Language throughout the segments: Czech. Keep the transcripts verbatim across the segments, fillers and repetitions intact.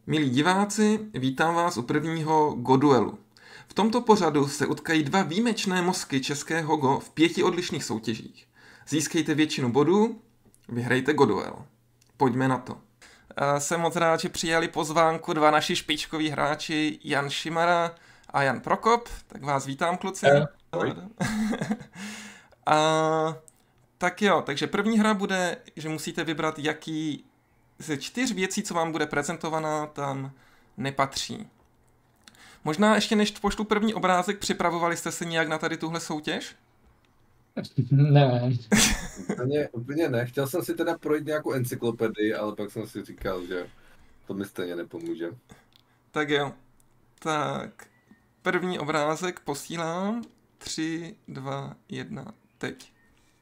Milí diváci, vítám vás u prvního Goduelu. V tomto pořadu se utkají dva výjimečné mozky českého Go v pěti odlišných soutěžích. Získejte většinu bodů, vyhrajte Goduel. Pojďme na to. Jsem moc rád, že přijali pozvánku dva naši špičkoví hráči Jan Šimara a Jan Prokop. Tak vás vítám, kluci. Ahoj. A, tak jo, takže první hra bude, že musíte vybrat, jaký ze čtyř věcí, co vám bude prezentovaná, tam nepatří. Možná ještě než pošlu první obrázek, připravovali jste se nějak na tady tuhle soutěž? Ne. úplně, úplně ne. Chtěl jsem si teda projít nějakou encyklopedii, ale pak jsem si říkal, že to mi stejně nepomůže. Tak jo. Tak. První obrázek posílám. Tři, dva, jedna, teď.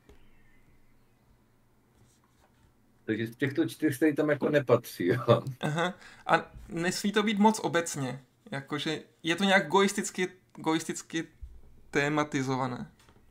Takže z těchto čtyř tady tam jako nepatří, jo. Aha. A nesmí to být moc obecně. Jakože je to nějak goisticky, goisticky tématizované.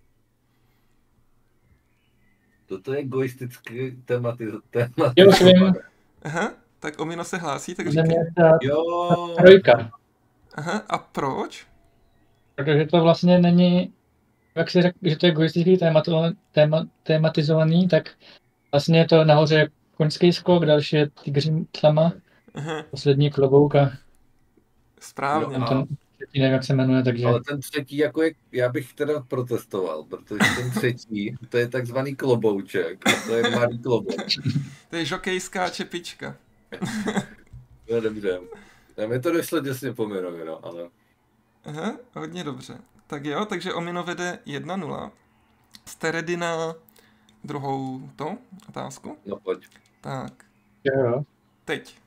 Toto je egoisticky tematiz- Jo, už vím. tematizované. Aha. Tak Omino se hlásí, tak Za říká. mě ta Jo, trojka. Aha. A proč? Protože to vlastně není, jak si řekl, že to je egoisticky tématu, téma, tématizovaný, tak vlastně je to nahoře koňský skok, další je tygří tlama, Aha. poslední klobouk a Správně. Jo, a- ten třetí nevím, jak se jmenuje, takže ale ten třetí jako je, já bych teda protestoval, protože ten třetí, to je takzvaný klobouček, a to je malý klobouk. To je žokejská čepička. No dobře. A mi to došlo těsně po Mirovi, no, ale... Aha, hodně dobře. Tak jo, takže Omino vede jedna nula. Jste ready na druhou to otázku? No pojď. Tak, jo, jo. teď.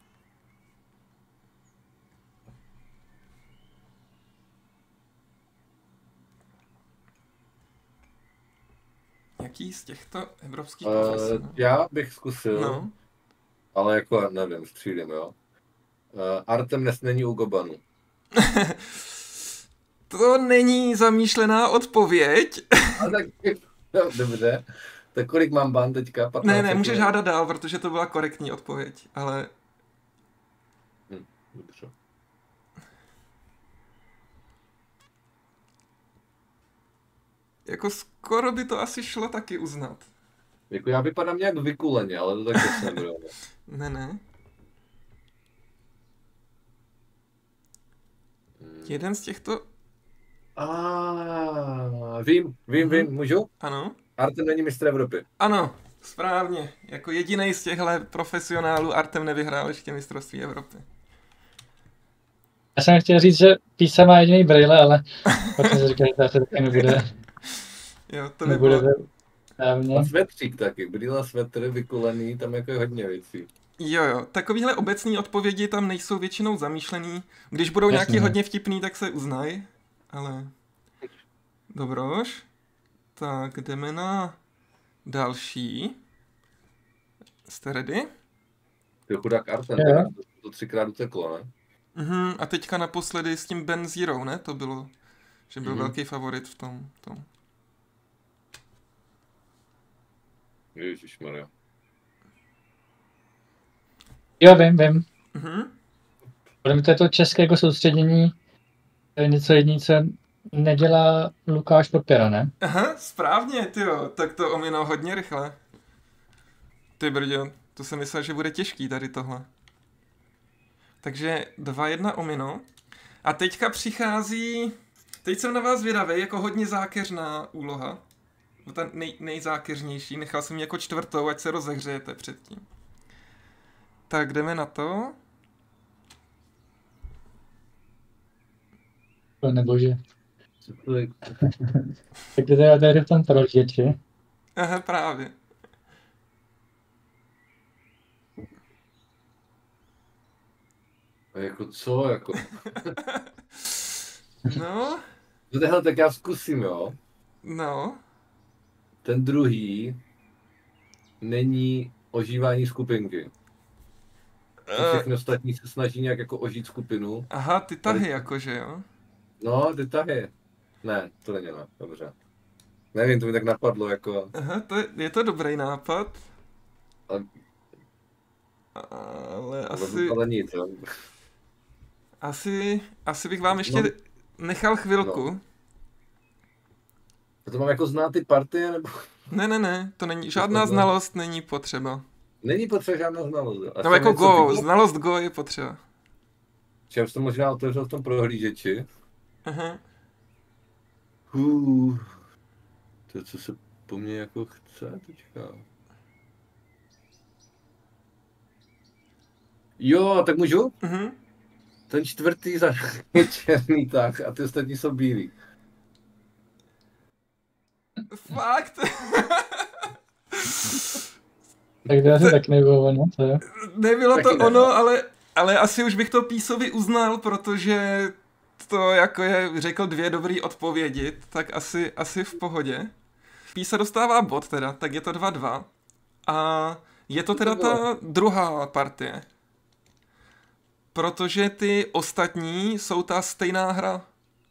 Jaký z těchto evropských Uh, profesí? já bych zkusil, No. ale jako nevím, střílím, jo. Uh, Artem dnes není u Gobanu. To není zamýšlená odpověď. A tak, no, dobře. Tak kolik mám ban teďka? patnáct Ne, ne, můžeš sekund? hádat dál, protože to byla korektní odpověď, ale Hm, dobře. jako skoro by to asi šlo taky uznat. Jako já vypadám nějak vykuleně, ale to taky se nebude. Ne, ne. Hmm. Jeden z těchto, Ah, vím, vím, Mhm. vím, můžu? ano. Artem není mistr Evropy. Ano, správně. Jako jediný z těchto profesionálů Artem nevyhrál ještě mistrovství Evropy. Já jsem chtěl říct, že písa má jediný brýle, ale pak jsem si říkal, že to asi taky nebude, Jo, to by nebude bylo... správně. A svetřík taky, brýle, svetr, vykulený, tam jako je hodně věcí. Jo, jo. Takovýhle obecní odpovědi tam nejsou většinou zamýšlený. Když budou Jasně. nějaký hodně vtipný, tak se uznají. Ale... Dobroš. Tak jdeme na další. Jste ready? Ty chudák Artem, Jo. teda, to, to třikrát uteklo, ne? Mhm, a teďka naposledy s tím Ben Zero, ne? To bylo, že byl Mhm. velký favorit v tom. tom. Ježišmarja. Jo, vím, vím. Mhm. Podle mě to je to české jako soustředění, to je něco jediné, co nedělá Lukáš Popěra, ne? Aha, správně, tyjo, tak to omino hodně rychle. Ty brďo, to jsem myslel, že bude těžký tady tohle. Takže dva jedna omino. A teďka přichází, teď jsem na vás zvědavý, jako hodně zákeřná úloha. Ta nej, nejzákeřnější, nechal jsem ji jako čtvrtou, ať se rozehřejete předtím. Tak jdeme na to. To nebože. Co to je? Tak to je tady v tom prožěči. Aha, právě. A jako co, jako? No, No hele, tak já zkusím, jo. no. Ten druhý není ožívání skupinky. Eh, Všechny ostatní se snaží nějak jako ožít skupinu. aha, ty tahy jakože, jo. No, ty tahy. Ne, to není ne, dobře. Nevím, to mi tak napadlo, jako... Aha, to je, je to dobrý nápad. Ale, Ale asi... asi... ale nic, jo. Asi, asi bych vám ještě No. nechal chvilku. To mám jako znát ty partie, nebo... Ne, ne, ne, to není, žádná znalost není potřeba. Není potřeba žádná znalost. No jako Go, znalost Go je potřeba. Čím jsi to možná otevřel v tom prohlížeči. Aha. Uh, to, co se po mně jako chce teďka. Jo, tak můžu? Mhm. Ten čtvrtý za je černý tak a ty ostatní jsou bílí. Fakt? Tak to asi tak nebylo ono, co jo? Nebylo Taky to ne, ono, no. ale, ale asi už bych to Písovi uznal, protože to jako je, řekl dvě dobrý odpovědi, tak asi, asi v pohodě. Písa dostává bod teda, tak je to dva dva. A je to teda ta druhá partie. Protože ty ostatní jsou ta stejná hra.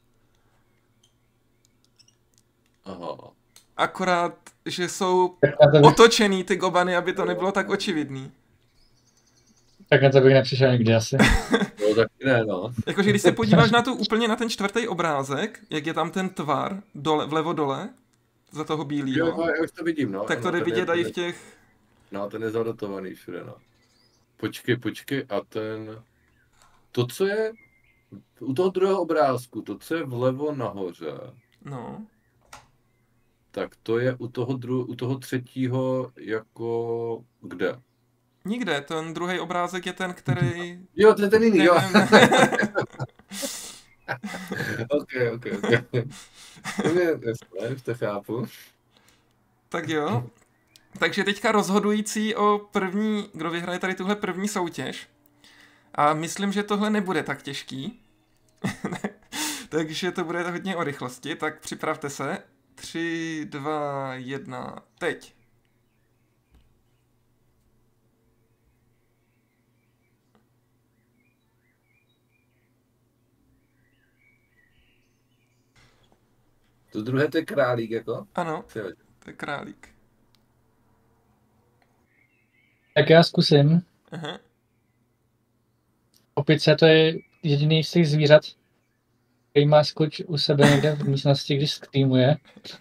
Aha. Akorát, že jsou Tak na to bych, otočený ty gobany, aby to nebylo tak očividný. tak na to bych nepřišel nikdy asi. No taky ne, no. Jakože když se podíváš na tu úplně na ten čtvrtý obrázek, jak je tam ten tvar dole, vlevo dole, za toho Jo, bílýho, jo, já už to vidím, no. tak to Ano, jde ten je- vidět i ten v těch... je- No, ten je zadotovaný všude, no. Počkej, počkej, a ten... To, co je u toho druhého obrázku, to, co je vlevo nahoře, No, tak to je u toho, dru... u toho třetího jako... Kde? nikde, ten druhý obrázek je ten, který... Jo, to je ten jiný, jo. Nevím. ok, ok, ok. To je jasné, už to chápu. Tak jo. Takže teďka rozhodující o první, kdo vyhraje tady tuhle první soutěž. A myslím, že tohle nebude tak těžký. Takže to bude hodně o rychlosti, tak připravte se. Tři, dva, jedna, teď. To druhé, to je králík, jako? Ano, Jo. to je králík. Tak já zkusím. Aha. Opice to je jediný z těch zvířat, který má skoč u sebe někde v místnosti, když streamuje.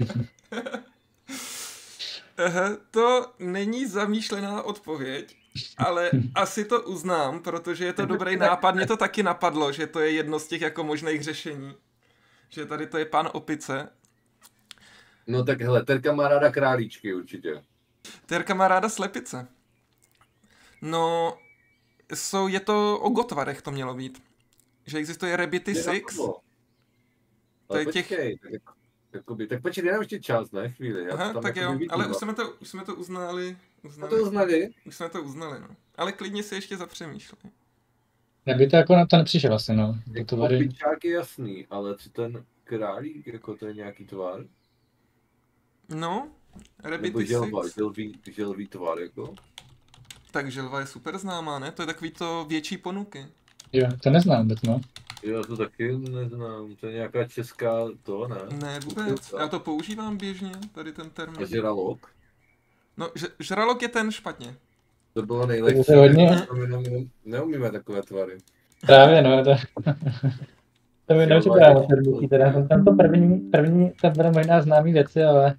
Aha, to není zamýšlená odpověď, ale asi to uznám, protože je to dobrý nápad. Mě to taky napadlo, že to je jedno z těch jako možných řešení. Že tady to je pan Opice. No tak hele, terka má ráda králíčky určitě. Terka má ráda slepice. No, jsou, je to o gotvarech to mělo být. Že existuje Rabbity Je Six. napadlo. To Ale je těch- počkej, tak jako, jakoby, tak počkej, dám ještě čas, ne, chvíli. Já to Aha, tam tak jako jo, nevidím, ale no. už jsme to, už jsme to uznali. No uznali. to uznali. Už jsme to uznali, no. Ale klidně si ještě zapřemýšlej. Neby to jako na to nepřišel asi, no. To Jako tvary. opičák je jasný, ale co ten králík, jako to je nějaký tvar? No, Nebo Rabbity želva, Six. želví, želví tvar, jako? Tak želva je super známá, ne? To je takový to větší ponuky. Jo, to neznám vůbec, no. Jo, to taky neznám, to je nějaká česká to, ne? Ne, vůbec. Já to používám běžně, tady ten A termín. žralok? No, ž- žralok je ten špatně. To bylo nejlepší. To je hodně. To my neumíme, neumíme takové tvary. Právě, no. To, to mi Jo, nepřipadá ale- moc jednoduchý, teda. Tam to první, první, tam bude možná známý věci, ale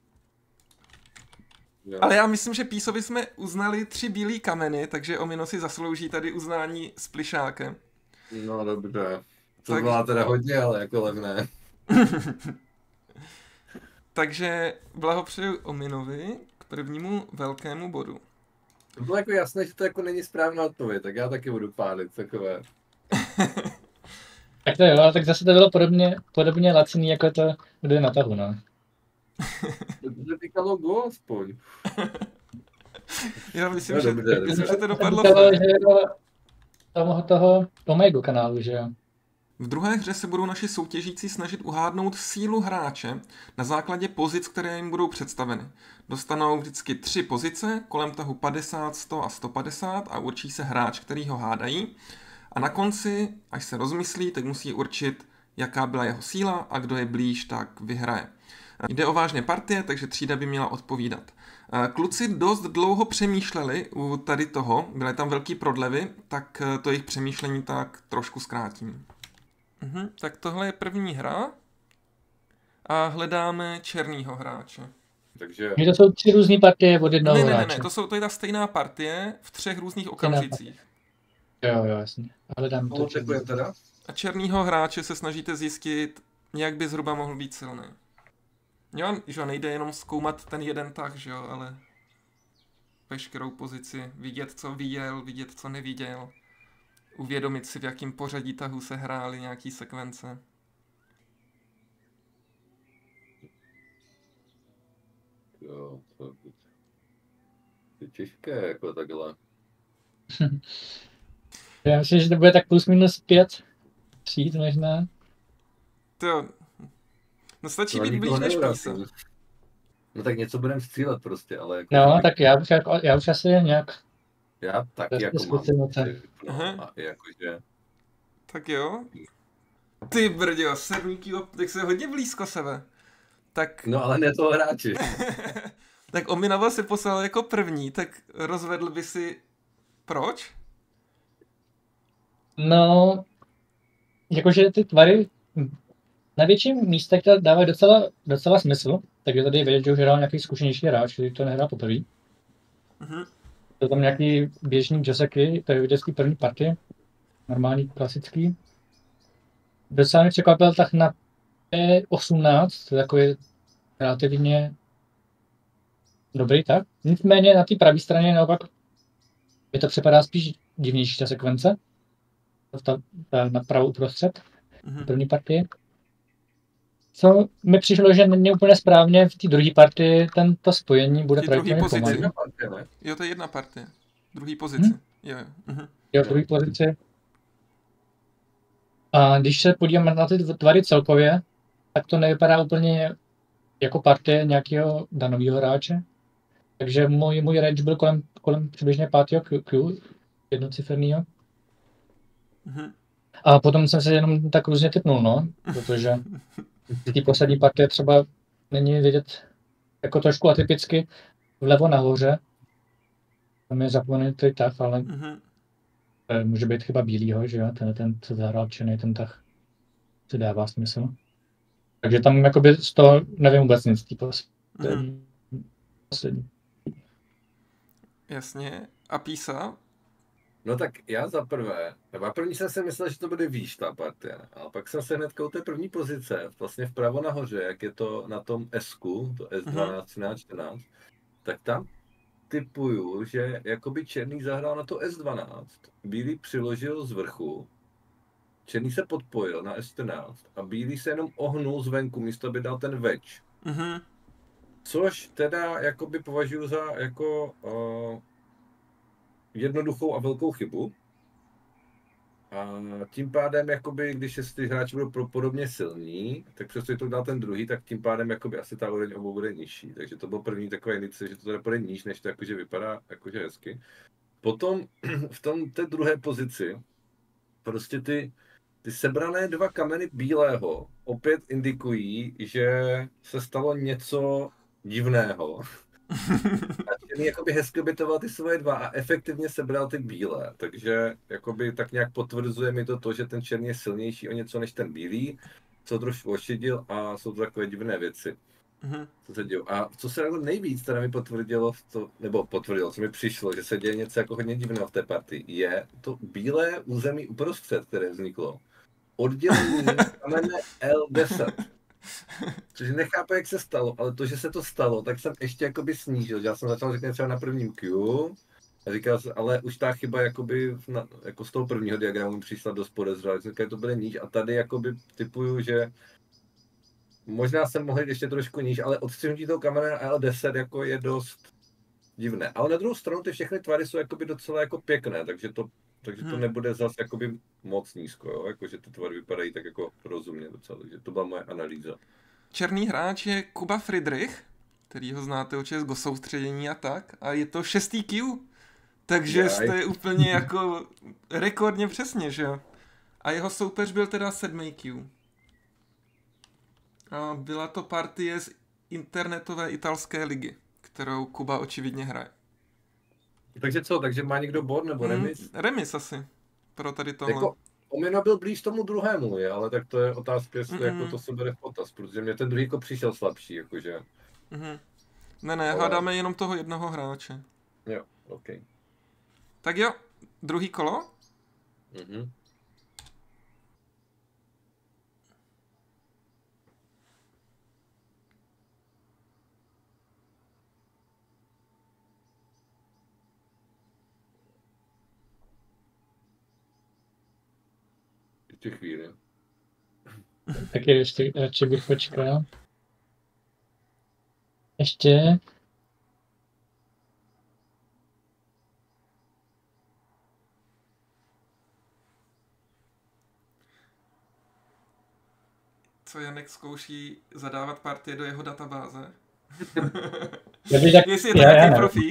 Jo. Ale já myslím, že Písovi jsme uznali tři bílý kameny, takže Omino si zaslouží tady uznání s plišákem. No dobře. To Tak- byla teda hodně, ale jako levné. Takže blahopřeju Ominovi k prvnímu velkému bodu. To bylo jako jasné, že to jako není správná odpověď, tak já taky budu pálit takové. tak to jo, ale tak zase to bylo podobně, podobně laciný, jako to, kdo je na tahu, no. To se týkalo go aspoň. Já myslím, No, že, dobře, myslím, dobře. že to dopadlo To bylo, fér. že jako toho, toho Omega kanálu, že jo. V druhé hře se budou naši soutěžící snažit uhádnout sílu hráče na základě pozic, které jim budou představeny. Dostanou vždycky tři pozice, kolem tahu padesát, sto a sto padesát a určí se hráč, který ho hádají. A na konci, až se rozmyslí, tak musí určit, jaká byla jeho síla a kdo je blíž, tak vyhraje. Jde o vážné partie, takže třída by měla odpovídat. Kluci dost dlouho přemýšleli u tady toho, byly tam velký prodlevy, tak to jejich přemýšlení tak trošku zkrátím. Mhm, tak tohle je první hra a hledáme černýho hráče. Takže... To jsou tři různé partie od jednoho Ne, ne, ne, hráče. ne, to, jsou, to je ta stejná partie v třech různých okamžicích. Jo, jo, jasně. A hledám to. To teda? A černýho hráče se snažíte zjistit, jak by zhruba mohl být silný. Jo, že nejde jenom zkoumat ten jeden tah, že jo, ale veškerou pozici, vidět, co viděl, vidět, co neviděl, uvědomit si, v jakém pořadí tahu se hrály nějaký sekvence. Jo, to je těžké, jako takhle. Já myslím, že to bude tak plus minus pět tříd možná. To no stačí No, být nikoho blíž než neurazí. písa. No tak něco budeme střílet prostě, ale jako... No, tak já už, jako, já už asi nějak... Já taky Prostě jako mám. zkusím to. Ty, no, Aha. a jakože... Tak jo. Ty brďo, sedmíky, tak se hodně blízko sebe. Tak, No ale ne toho hráči. tak Ominava se poslal jako první, tak rozvedl by si proč? No, jakože ty tvary na větším místech to dávají docela, docela smysl, takže tady je vidět, že už hrál nějaký zkušenější hráč, který to nehrál poprvé. Mhm. To tam nějaký běžný Joseky, to je vždycky první partie, normální, klasický. Docela mě překvapil tak na P osmnáct, to je takový relativně dobrý tak. Nicméně na té pravé straně naopak mi to připadá spíš divnější ta sekvence. Ta, ta na pravou uprostřed, Mhm. první partie. Co mi přišlo, že není úplně správně v té druhé partii, tento spojení bude V té druhé pravděpodobně pozici. pomalý. Jedna partie, ne? Jo, to je jedna partie. Druhý pozici. Hm? Jo, jo. Mhm. Jo, v druhé pozici. A když se podíváme na ty tvary celkově, tak to nevypadá úplně jako partie nějakého danového hráče. Takže můj, můj range byl kolem, kolem přibližně pátého Q, Q jednociferného. Mhm. A potom jsem se jenom tak různě typnul, no, protože v té poslední partie třeba není vidět jako trošku atypicky vlevo nahoře. Tam je zapomenutý tah, ale Mhm. eh, může být chyba bílýho, že jo, ten, ten co zahrál černý, ten tah si dává smysl. Takže tam jakoby z toho nevím vůbec nic, tý poslední. Mhm. poslední. Jasně. A písa? No tak já za prvé, nebo první jsem si myslel, že to bude výš ta partie, ale pak jsem se hned u té první pozice, vlastně vpravo nahoře, jak je to na tom S-ku, to S dvanáct, třináct, čtrnáct, tak tam typuju, že jakoby černý zahrál na to S dvanáct, bílý přiložil z vrchu, černý se podpojil na S čtrnáct a bílý se jenom ohnul zvenku, místo aby dal ten wedge. Mhm. Což teda jakoby považuji za jako uh, jednoduchou a velkou chybu. A tím pádem, jakoby, když ty hráči budou pro- podobně silní, tak přesto to dal ten druhý, tak tím pádem jakoby, asi ta úroveň obou bude nižší. Takže to byl první takový indice, že to tady bude níž, než to jakože vypadá jakože hezky. Potom v tom té druhé pozici prostě ty, ty sebrané dva kameny bílého opět indikují, že se stalo něco divného. A černý jakoby hezky obětoval ty svoje dva a efektivně sebral ty bílé, takže jakoby tak nějak potvrzuje mi to to, že ten černý je silnější o něco než ten bílý, co trošku ošidil a jsou to takové divné věci, Mhm. co se dějou. A co se jako nejvíc teda mi potvrdilo, to, nebo potvrdilo, co mi přišlo, že se děje něco jako hodně divného v té partii, je to bílé území uprostřed, které vzniklo. Oddělení kamene L deset. Což nechápu, jak se stalo, ale to, že se to stalo, tak jsem ještě jakoby snížil. Já jsem začal říkat třeba na prvním Q a říkal jsem, ale už ta chyba jakoby na, jako z toho prvního diagramu přišla dost podezřelá, že to bude níž a tady jakoby typuju, že možná jsem mohl jít ještě trošku níž, ale odstřihnutí toho kamene na L deset jako je dost divné. Ale na druhou stranu ty všechny tvary jsou jakoby docela jako pěkné, takže to, takže to Hmm. nebude zas jakoby moc nízko, jo? Jakože ty tvary vypadají tak jako rozumně docela, takže to byla moje analýza. Černý hráč je Kuba Friedrich, který ho znáte od Go soustředění a tak, a je to šestý Q, takže Jaj. jste úplně jako rekordně přesně, že jo? A jeho soupeř byl teda sedmý Q. A byla to partie s internetové italské ligy, kterou Kuba očividně hraje. Takže co, takže má někdo bod nebo remis? Hmm, remis asi, pro tady tohle. Jako, Omina byl blíž tomu druhému, je, ale tak to je otázka, jestli Mm-mm. jako to se bere v potaz, protože mě ten druhý jako přišel slabší, jakože. Mhm. Ne, ne, Ale- hádáme jenom toho jednoho hráče. Jo, OK. Tak jo, druhý kolo. Mhm. Ještě chvíli. Taky ještě radši bych počkal. Ještě. Co Janek zkouší zadávat partie do jeho databáze. Já bych tak, Jestli je to já, já nějaký ne. profík.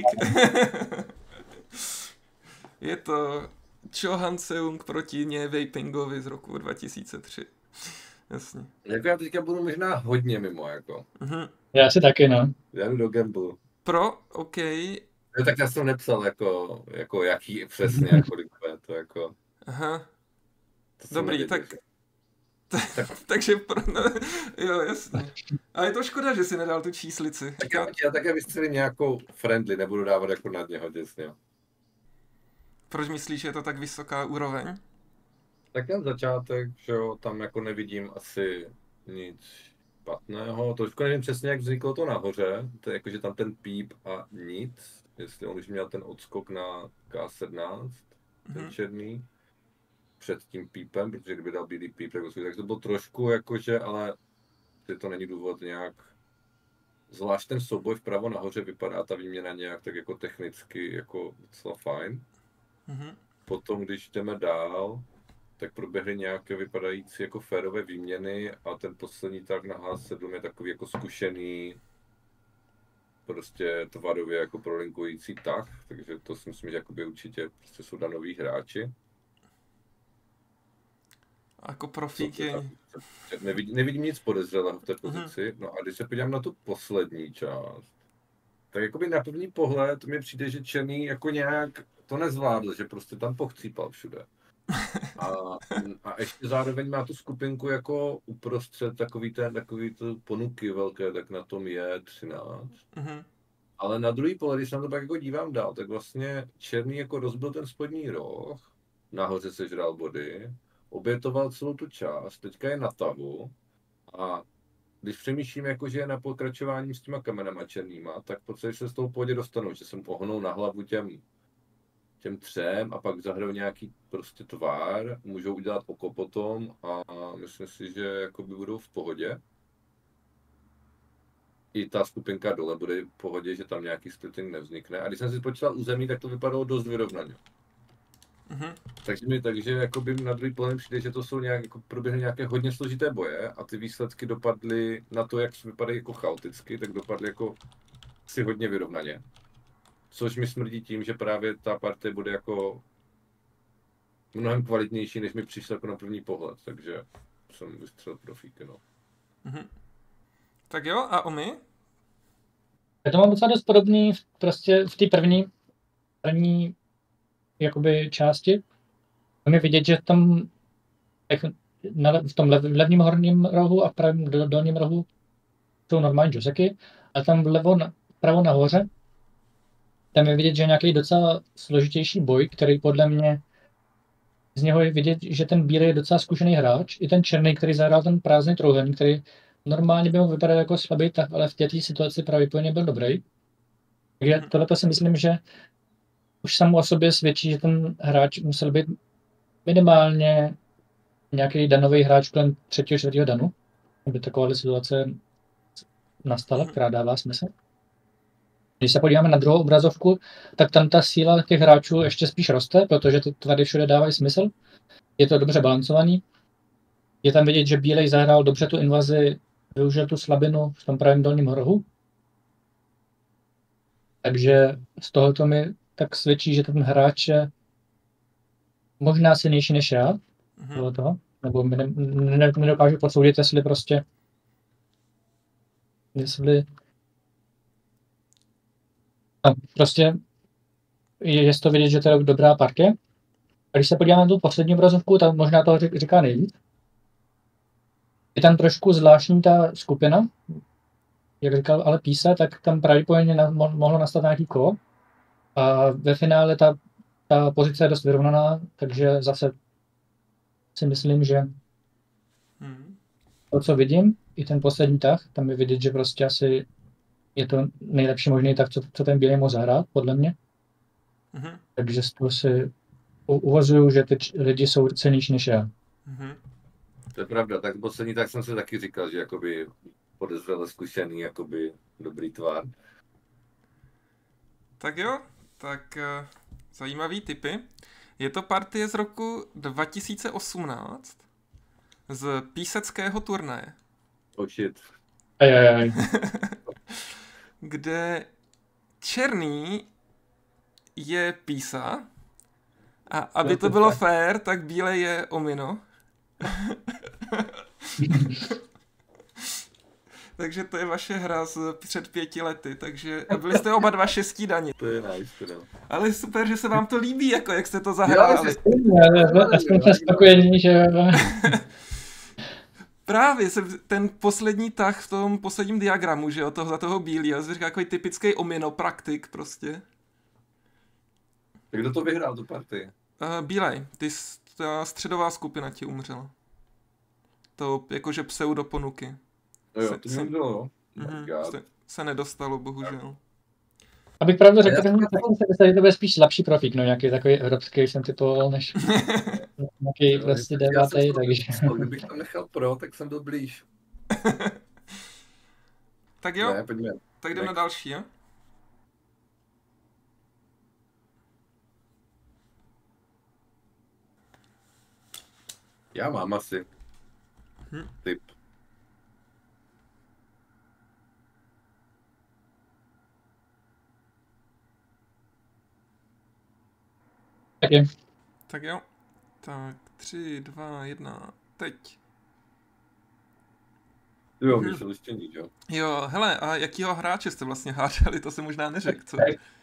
Je to Cho Han-seung proti Nye Wei-pingovi z roku dva tisíce tři. Jasně. Jako já teďka budu možná hodně mimo, jako. Mhm. Já si taky, no. Já jdu do gamble. Pro, OK. No, tak já jsem nepsal, jako, jako jaký přesně, jako kolik bude to, jako. Aha. To jsem Dobrý, nevěděl, tak- že- Takže pro... No, jo, jasně. A je to škoda, že si nedal tu číslici. Tak já, já také vystřelím nějakou friendly, nebudu dávat jako na něho těsně. Proč myslíš, že je to tak vysoká úroveň? Tak ten začátek, že jo, tam jako nevidím asi nic špatného. Trošku nevím přesně, jak vzniklo to nahoře. To je jako, že tam ten píp a nic. Jestli on už měl ten odskok na K sedmnáct, ten Mhm. černý, před tím pípem, protože kdyby dal bílý píp, tak, tak to bylo trošku jakože, ale že to není důvod nějak. Zvlášť ten souboj vpravo nahoře vypadá ta výměna nějak tak jako technicky jako docela fajn. Mhm. Potom, když jdeme dál, tak proběhly nějaké vypadající jako férové výměny a ten poslední tak na H sedm je takový jako zkušený, prostě tvarově jako prolinkující tah, takže to si myslím, že jakoby určitě prostě jsou danoví hráči. A jako profík je... Nevidím, nevidím nic podezřelého v té pozici. No a když se podívám na tu poslední část, tak jakoby na první pohled mi přijde, že Černý jako nějak to nezvládl, že prostě tam pochcípal všude. A, a ještě zároveň má tu skupinku jako uprostřed takový ten, takový tu ponuky velké, tak na tom je třináct. Mhm. Ale na druhý pohled, když se na to pak jako dívám dál, tak vlastně Černý jako rozbil ten spodní roh, nahoře sežral body, obětoval celou tu část, teďka je na tahu a když přemýšlím, jako, že je na pokračování s těma kamenama černýma, tak v podstatě se z toho pohodě dostanu, že jsem ohnou na hlavu těm, těm třem a pak zahraju nějaký prostě tvár, můžou udělat oko potom a myslím si, že jakoby budou v pohodě. I ta skupinka dole bude v pohodě, že tam nějaký splitting nevznikne. A když jsem si počítal území, tak to vypadalo dost vyrovnaně. Mhm. Takže mi takže jakoby na druhý pohled přijde, že to jsou nějak, jako proběhly nějaké hodně složité boje a ty výsledky dopadly na to, jak vypadají jako chaoticky, tak dopadly jako si hodně vyrovnaně. Což mi smrdí tím, že právě ta partie bude jako mnohem kvalitnější, než mi přišlo jako na první pohled, takže jsem vystřelil profíky, no. Mhm. Tak jo, a Omi? Já to mám docela dost podobný v, prostě v té první, první jakoby části. Tam je vidět, že tam jak na, v tom lev, levním horním rohu a v pravém do, dolním rohu jsou normální joseky, a tam vlevo, na, pravo nahoře tam je vidět, že je nějaký docela složitější boj, který podle mě z něho je vidět, že ten bílý je docela zkušený hráč, i ten černý, který zahrál ten prázdný trojúhelník, který normálně by mohl vypadat jako slabý tah, ale v této situaci pravděpodobně byl dobrý. Takže tohle si myslím, že už samo o sobě svědčí, že ten hráč musel být minimálně nějaký danový hráč kolem třetího, čtvrtého danu, aby taková situace nastala, která dává smysl. Když se podíváme na druhou obrazovku, tak tam ta síla těch hráčů ještě spíš roste, protože ty tvary všude dávají smysl. Je to dobře balancovaný. Je tam vidět, že bílej zahrál dobře tu invazi, využil tu slabinu v tom pravém dolním rohu. Takže z tohoto mi tak svědčí, že ten hráč je možná silnější než já. Mhm. Toho, nebo mi ne, ne, nedokážu posoudit, jestli prostě jestli... No, prostě je, je to vidět, že to je dobrá partie. A když se podíváme na tu poslední obrazovku, tak možná to říká nejvíc. Je tam trošku zvláštní ta skupina, jak říkal ale Písa, tak tam pravděpodobně na, mo, mohlo nastat nějaký kolo. A ve finále ta, ta pozice je dost vyrovnaná, takže zase si myslím, že Hmm. to, co vidím, i ten poslední tah, tam je vidět, že prostě asi je to nejlepší možný tah, co, co ten bílej mohl zahrát, podle mě. Mhm. Takže z toho si u- uvažuju, že ty č- lidi jsou cenější než já. Mhm. To je pravda, tak poslední tak jsem si taky říkal, že jakoby podezřele zkušený, jakoby dobrý tvar. Tak jo, tak uh, zajímavý tipy. Je to partie z roku dva tisíce osmnáct z píseckého turnaje, Oh shit. Ajajaj. kde černý je Písa a aby to bylo fér, tak bílej je Omino. Takže to je vaše hra z před pěti lety, takže byli jste oba dva šestí daně. To je nice, teda. Ale super, že se vám to líbí, jako jak jste to zahráli. Aspoň jsem spokojený, že... Právě jsem ten poslední tah v tom posledním diagramu, že jo, toho, za toho bílýho, jsem říkal takový typický Omino praktik prostě. Tak kdo to vyhrál tu partii? Uh, bílej, ty, s- ta středová skupina ti umřela. To jakože pseudoponuky. No jo, Se- to se- mě bylo, no. Mhm, My God. se, se nedostalo, bohužel. Abych pravdu řekl, Já tak jsem- jsem si myslel, že to bude spíš slabší profík, no nějaký takový evropský jsem typoval, než nějaký Jo, prostě tak já jsem devátý, to- takže... Kdybych tam nechal pro, tak jsem byl blíž. Tak jo, Ne, pojďme. tak jdeme na next. další, jo? Já mám asi. Hm. Tip. Tak je. Tak jo. Tak, tři, dva, jedna, teď. Jo, Mhm. Michel ještě nic, jo. Jo, hele, a jakýho hráče jste vlastně hádali, to se možná neřekl, co?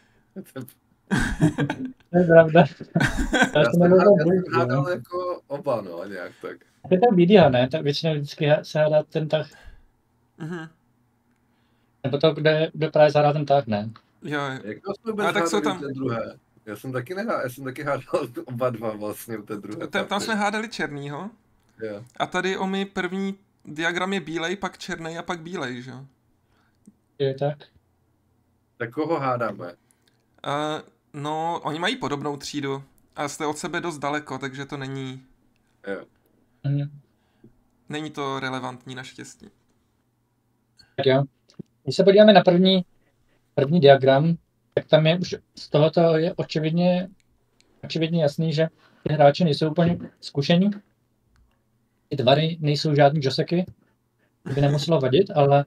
To je pravda. Já Já jsem jsem, nevěděl, hádal, já že- jsem hádal jako oba, no, nějak tak. To je ten bídýho, ne? Tak většinou vždycky se hádá ten tah, Mhm. nebo to, kde, kde právě zahrá ten tah, ne? Jo, jo. Jak to jsme vůbec Ale tak jsou hádali tam- u té druhé? Já jsem taky nehádal, já jsem taky hádal oba dva vlastně u té druhé. Tam, tam partii. jsme hádali černýho. Jo. A tady o mi první diagram je bílej, pak černý a pak bílej, že jo? Je tak? Tak koho hádáme? Uh, no, oni mají podobnou třídu a jste od sebe dost daleko, takže to není, Jo. Mhm. není to relevantní naštěstí. Tak jo. Když se podíváme na první, první diagram, tak tam je už z tohoto je očividně, očividně jasný, že ty hráči nejsou úplně zkušení. Ty tvary nejsou žádný joseky, to by nemuselo vadit, ale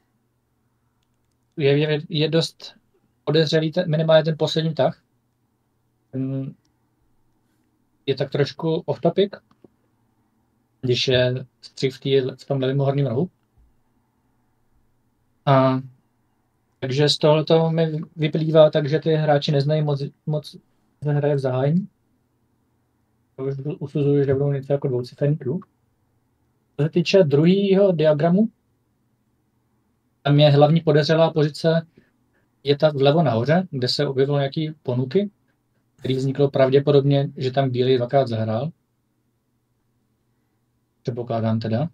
je, je, je dost podezřelý ten, minimálně ten poslední tah. Ten je tak trošku off topic, když je střih v, tý, v tom levém horním rohu. A takže z tohoto mi vyplývá tak, že ty hráči neznají moc, moc se hraje v zahájení. To už usuzuju, že budou něco jako dvouciferný kruh. Co se týče druhého diagramu, tam je hlavní podezřelá pozice, je ta vlevo nahoře, kde se objevily nějaké ponuky, který vzniklo pravděpodobně, že tam bílý dvakrát zahrál. Předpokládám teda.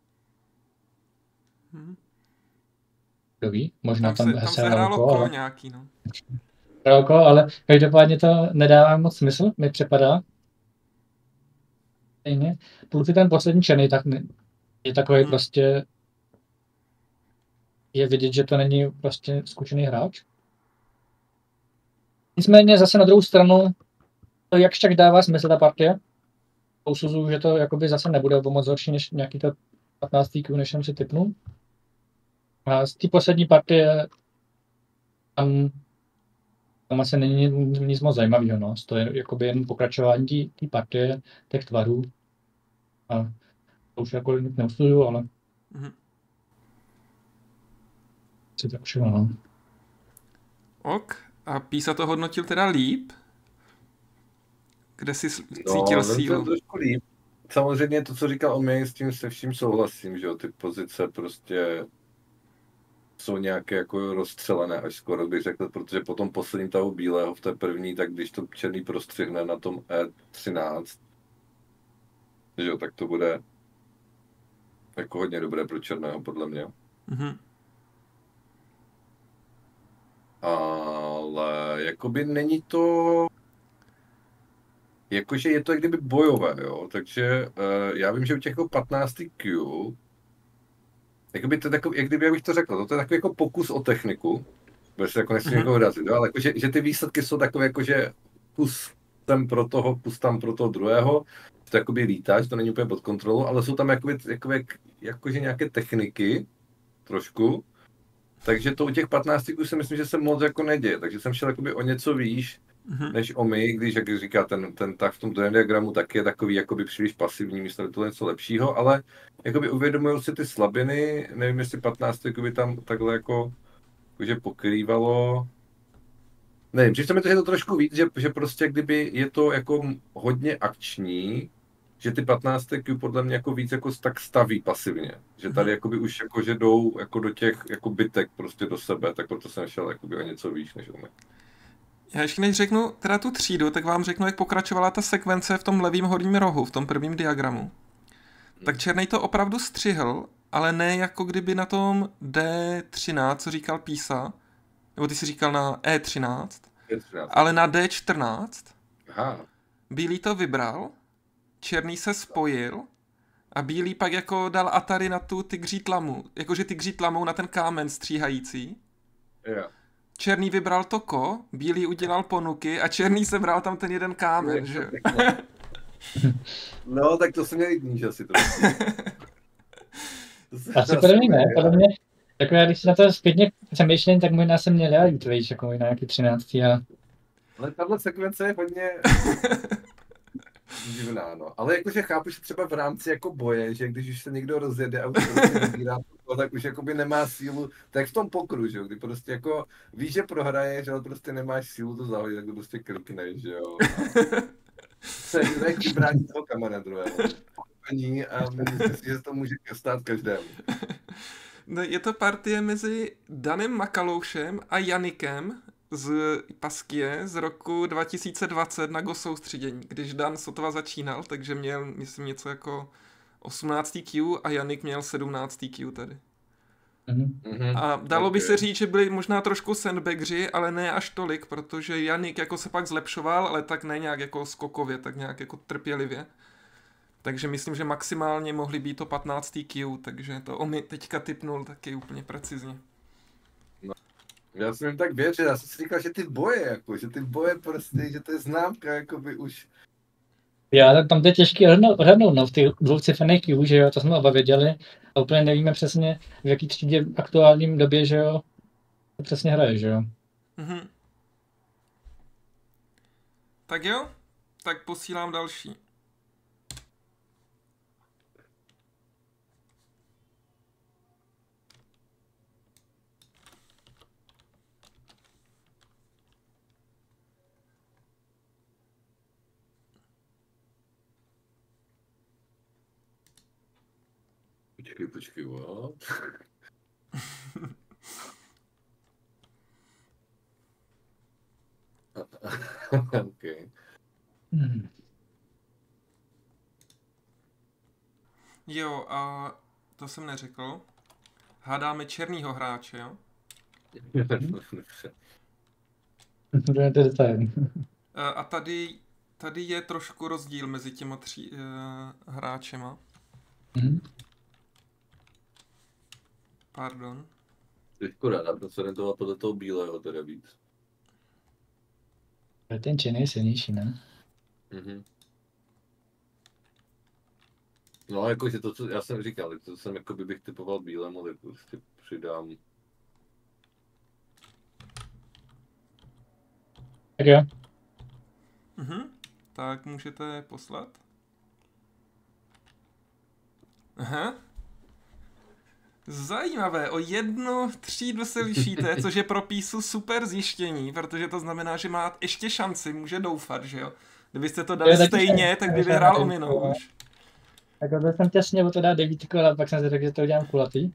Hm. Kdo ví, možná Tam, tam, se, tam se hrálo oko, kolo ale, nějaký, no. oko, ale každopádně to nedává moc smysl, mi připadá. Stejně. Plus je ten poslední černý, tak ne, je takový Hmm. prostě, je vidět, že to není prostě zkušený hráč. Nicméně zase na druhou stranu, to jakž tak dává smysl ta partie. Usuzuju, že to jakoby zase nebude o moc horší než nějaký to patnáctý Q, než jsem si tipnul. A z té poslední partie tam, tam asi není nic moc zajímavého. No. To je jakoby jen pokračování té partie, těch tvarů. A to už jako nic neusuzuju, ale Mhm. Si tak všude, no. Ok. A Písa to hodnotil teda líp? Kde jsi s- No, cítil vem to sílu? trošku líp. Samozřejmě to, co říkal Omi, s tím se vším souhlasím, že jo, ty pozice prostě jsou nějaké jako rozstřelené, až skoro bych řekl, protože po tom posledním tahu bílého v té první, tak když to černý prostřihne na tom E třináct, že jo, tak to bude jako hodně dobré pro černého, podle mě. Mhm. Ale jakoby není to, jakože je to jak kdyby bojové, jo, takže uh, já vím, že u těch jako patnácti Q, jakoby to je takový, jak kdyby, jak bych to řekl, to je takový jako pokus o techniku, protože se jako nechci Mhm. někoho vrazit, jo, ale jakože, že ty výsledky jsou takové jako, že kus tam pro toho, kus tam pro toho druhého, že to jakoby lítá, že to není úplně pod kontrolou, ale jsou tam jakoby, jakoby, jakože nějaké techniky, trošku, takže to u těch patnácti Q si myslím, že se moc jako neděje, takže jsem šel jakoby o něco výš, Mhm. než Omi, když, jak říká, ten, ten tak v tom druhém diagramu tak je takový jakoby příliš pasivní, místo to něco lepšího, ale jakoby uvědomují si ty slabiny, nevím, jestli patnáct jakoby tam takhle jako, jakože pokrývalo, nevím, přišlo mi to, že je to trošku víc, že, že prostě kdyby je to jako hodně akční, že ty patnáct Q podle mě jako víc jako tak staví pasivně, že tady Mhm. jakoby už jako, že jdou jako do těch jako bytek prostě do sebe, tak proto jsem šel jakoby o něco výš než Omi. Já ještě než řeknu teda tu třídu, tak vám řeknu, jak pokračovala ta sekvence v tom levém horním rohu, v tom prvním diagramu. Tak černý to opravdu střihl, ale ne jako kdyby na tom D třináct, co říkal Písa, nebo ty jsi říkal na E třináct, ale na D čtrnáct. Aha. Bílý to vybral, černý se spojil a bílý pak jako dal Atari na tu tygří tlamu, jakože tygří tlamou na ten kámen stříhající. Jo. Černý vybral toko, bílý udělal ponuky a černý sebral tam ten jeden kámen, že jo? No, tak to jsem měl líbníž asi to. Asi podobně ne, podobně. Jako já, když si na to zpětně přemýšlím, tak možná jsem měl já jít vejš, jako možná nějaký třináctý, ale... Ale tahle sekvence je hodně divná, no. Ale jakože chápu, že třeba v rámci jako boje, že když už se někdo rozjede a už prostě vybírá, tak už jakoby nemá sílu, tak v tom pokru, že jo, kdy prostě jako víš, že prohraješ, ale prostě nemáš sílu to zahodit, tak to prostě klikneš, že jo. Se nechci bránit toho kamena druhého. Pochopení a myslím si, že to může stát každému. No, je to partie mezi Danem Makaloušem a Janikem z Paskie z roku dva tisíce dvacet na Go soustředění, když Dan sotva začínal, takže měl, myslím, něco jako osmnáct Q a Janik měl sedmnáct Q tady. Mm-hmm. A dalo by Okay. se říct, že byli možná trošku sandbaggři, ale ne až tolik, protože Janik jako se pak zlepšoval, ale tak ne nějak jako skokově, tak nějak jako trpělivě. Takže myslím, že maximálně mohli být to patnáct Q, takže to Omi teďka tipnul taky úplně precizně. No, já jsem jim tak věřil, já jsem si říkal, že ty boje, jako, že ty boje prostě, že to je známka, jakoby už. Já, tak tam to je těžký odhadnout, no, v těch dvouciferných Q, že jo, to jsme oba věděli a úplně nevíme přesně, v jaký třídě v aktuálním době, že jo, to přesně hraje, že jo. Mhm. Tak jo, tak posílám další. Počkej, počkej, what? Okay. Hmm. Jo, a to jsem neřekl. Hádáme černýho hráče, jo? To je detail. A tady, tady je trošku rozdíl mezi těma tři uh, hráčema. Mm-hmm. Pardon. Je škoda, dám to orientovat podle toho bílého teda víc. Ten čin je silnější, ne? Mhm. No, jakože to, co já jsem říkal, to jsem jako by bych typoval bílému, tak prostě přidám. Tak jo. Mhm. Tak můžete poslat. Aha. Zajímavé, o jednu třídu se lišíte, což je pro písu super zjištění, protože to znamená, že má ještě šanci, může doufat, že jo. Kdybyste to dali stejně, tak by vyhrál Omino už. Tak to jsem těsně o to dát devítku, ale pak jsem si řekl, že to udělám kulatý.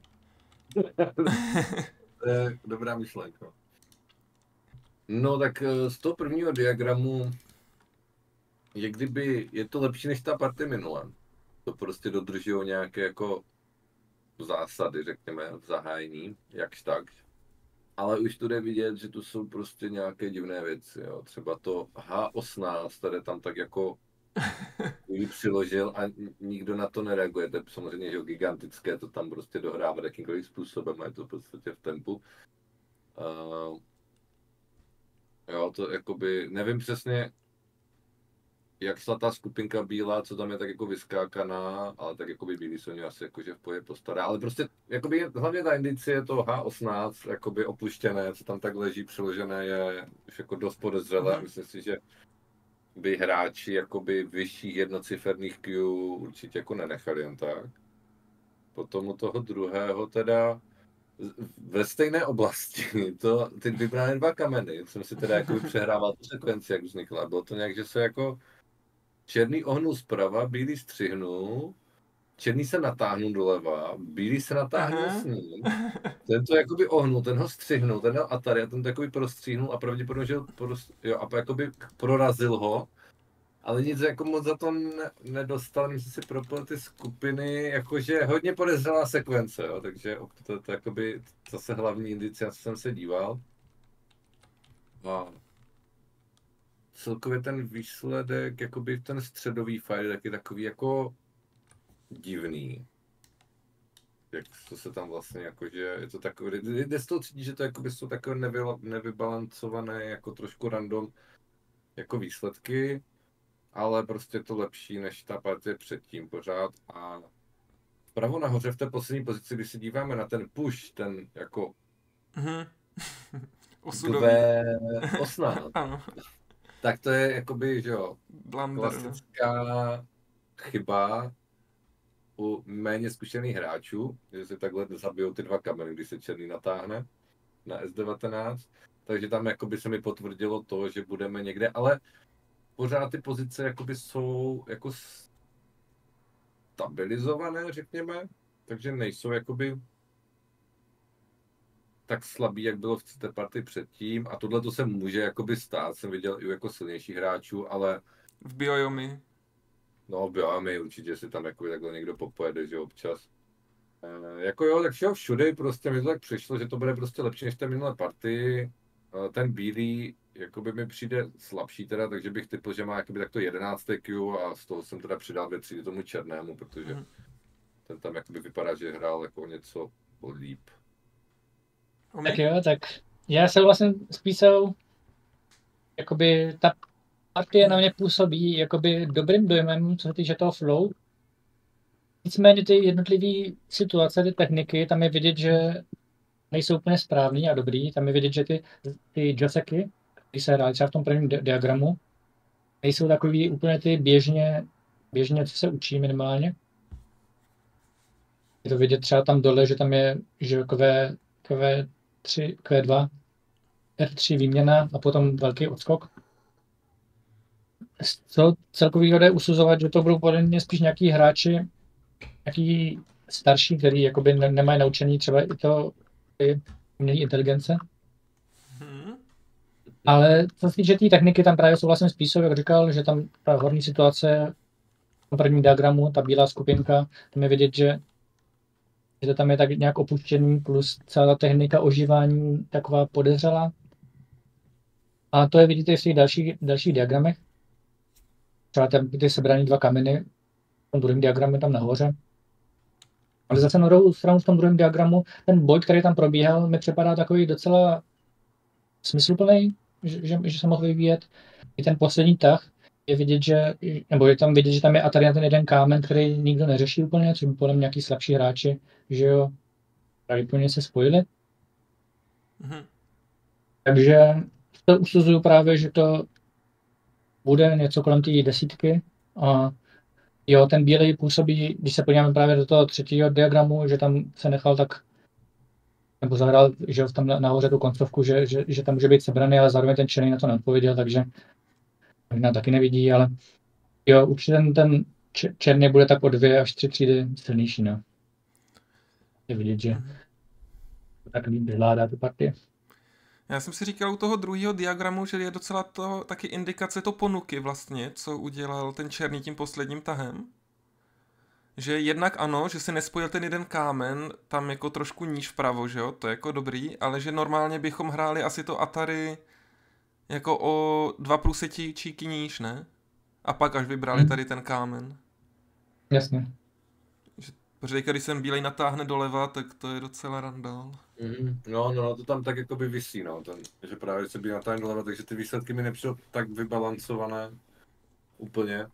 To je dobrá myšlenka. No tak z toho prvního diagramu je kdyby, je to lepší než ta party minule. To prostě dodržují nějaké jako zásady, řekněme, v zahájení, jakž tak. Ale už tu jde vidět, že tu jsou prostě nějaké divné věci, jo. Třeba to H osmnáct, které tam tak jako přiložil a nikdo na to nereaguje. To je samozřejmě že gigantické, to tam prostě dohrává jakýmkoliv způsobem a je to v podstatě v tempu. Uh, jo, to jakoby, nevím přesně, jak šla ta skupinka bílá, co tam je tak jako vyskákaná, ale tak jakoby bílý jsou asi jakože v pohodě postará, ale prostě jakoby hlavně ta indicie toho H osmnáct jakoby opuštěné, co tam tak leží přiložené, je už jako dost podezřelé. Mm. Myslím si, že by hráči jakoby vyšších jednociferných Q určitě jako nenechali jen tak. Potom u toho druhého teda ve stejné oblasti, to, ty vybrané dva kameny, jsem si teda jakoby přehrával tu sekvenci, jak vznikla. Bylo to nějak, že se jako černý ohnul zprava, bílý střihnul, černý se natáhnul doleva, bílý se natáhnul s ním. Ten to jakoby ohnul, ten ho střihnul, ten ho Atari a ten to jakoby prostříhnul a pravděpodobně, že ho prost, jo, a jakoby prorazil ho. Ale nic jako moc za to ne, nedostal, myslím si propil ty skupiny, jakože hodně podezřelá sekvence, jo, takže to, to, to jakoby zase hlavní indicia, co jsem se díval. A celkově ten výsledek, jakoby ten středový file, tak je takový jako divný. Jak to se tam vlastně jakože, je to takový, jde z toho cítit, že to jakoby jsou takové nevy, nevybalancované, jako trošku random, jako výsledky. Ale prostě je to lepší než ta partie předtím pořád a vpravo nahoře v té poslední pozici, když se díváme na ten push, ten jako mm-hmm. Q osmnáct, tak to je jakoby, že jo, Blunder, klasická no. chyba u méně zkušených hráčů, že si takhle zabijou ty dva kameny, když se černý natáhne na S devatenáct, takže tam jakoby se mi potvrdilo to, že budeme někde, ale pořád ty pozice jakoby jsou jako stabilizované, řekněme, takže nejsou jakoby tak slabý, jak bylo v té partii předtím a tohle to se může jakoby stát, jsem viděl i u jako silnějších hráčů, ale v Bioyomi. No v Bioyomi určitě si tam jakoby takhle někdo popojede, že občas. E, jako jo, tak všeho všude prostě mi to tak přišlo, že to bude prostě lepší než té minulé partii. E, ten bílý jakoby mi přijde slabší teda, takže bych typl, že má jakoby takto jedenácté Q a z toho jsem teda přidal dvě třídy tomu černému, protože mm. ten tam jakoby vypadá, že hrál jako něco líp. Tak jo, tak já se vlastně spíš jakoby ta partie na mě působí jakoby dobrým dojmem, co se týče toho flow. Nicméně ty jednotlivé situace, ty techniky, tam je vidět, že nejsou úplně správný a dobrý. Tam je vidět, že ty, ty joseky, když se hráli třeba v tom prvním di- diagramu, nejsou takový úplně ty běžně, běžně, co se učí minimálně. Je to vidět třeba tam dole, že tam je že Q, Q tři, Q dva, R tři výměna a potom velký odskok. Z toho celkového jde usuzovat, že to budou podle mě spíš nějaký hráči, nějaký starší, který jakoby ne- nemají naučený třeba i to i umělý inteligence. Hmm. Ale co se týče té techniky, tam právě souhlasím s Písou, jak říkal, že tam ta horní situace v tom prvním diagramu, ta bílá skupinka, tam je vidět, že, že to tam je tak nějak opuštěný, plus celá ta technika ožívání taková podezřelá. A to je vidíte i v těch dalších, dalších diagramech. Třeba tam ty sebraný dva kameny, v tom druhém diagramu tam nahoře. Ale zase na druhou stranu v tom druhém diagramu, ten boj, který tam probíhal, mi připadá takový docela smysluplný, že, že, že se mohl vyvíjet. I ten poslední tah je vidět, že, nebo je tam vidět, že tam je Atari na ten jeden kámen, který nikdo neřeší úplně, což by podle mě nějaký slabší hráči, že jo, pravděpodobně se spojili. Mm-hmm. Takže to usuzuju právě, že to bude něco kolem té desítky a Jo, ten bílej působí, když se podíváme právě do toho třetího diagramu, že tam se nechal tak, nebo zahrál, že tam nahoře tu koncovku, že, že, že tam může být sebraný, ale zároveň ten černý na to neodpověděl, takže možná taky nevidí, ale jo, určitě ten, ten černý bude tak o dvě až tři třídy silnější, no. Je vidět, že tak líp zvládá tu partii. Já jsem si říkal u toho druhého diagramu, že je docela to taky indikace to ponuky vlastně, co udělal ten černý tím posledním tahem. Že jednak ano, že si nespojil ten jeden kámen tam jako trošku níž vpravo, že jo, to je jako dobrý, ale že normálně bychom hráli asi to Atari jako o dva průsečíky níž, ne? A pak až vybrali Hmm. tady ten kámen. Jasně. Protože když jsem bílej natáhne doleva, tak to je docela randál. Mm-hmm. No, no, no, to tam tak jako by visí, no, ten, že právě se byl natáhne doleva, takže ty výsledky mi nepřišlo tak vybalancované úplně.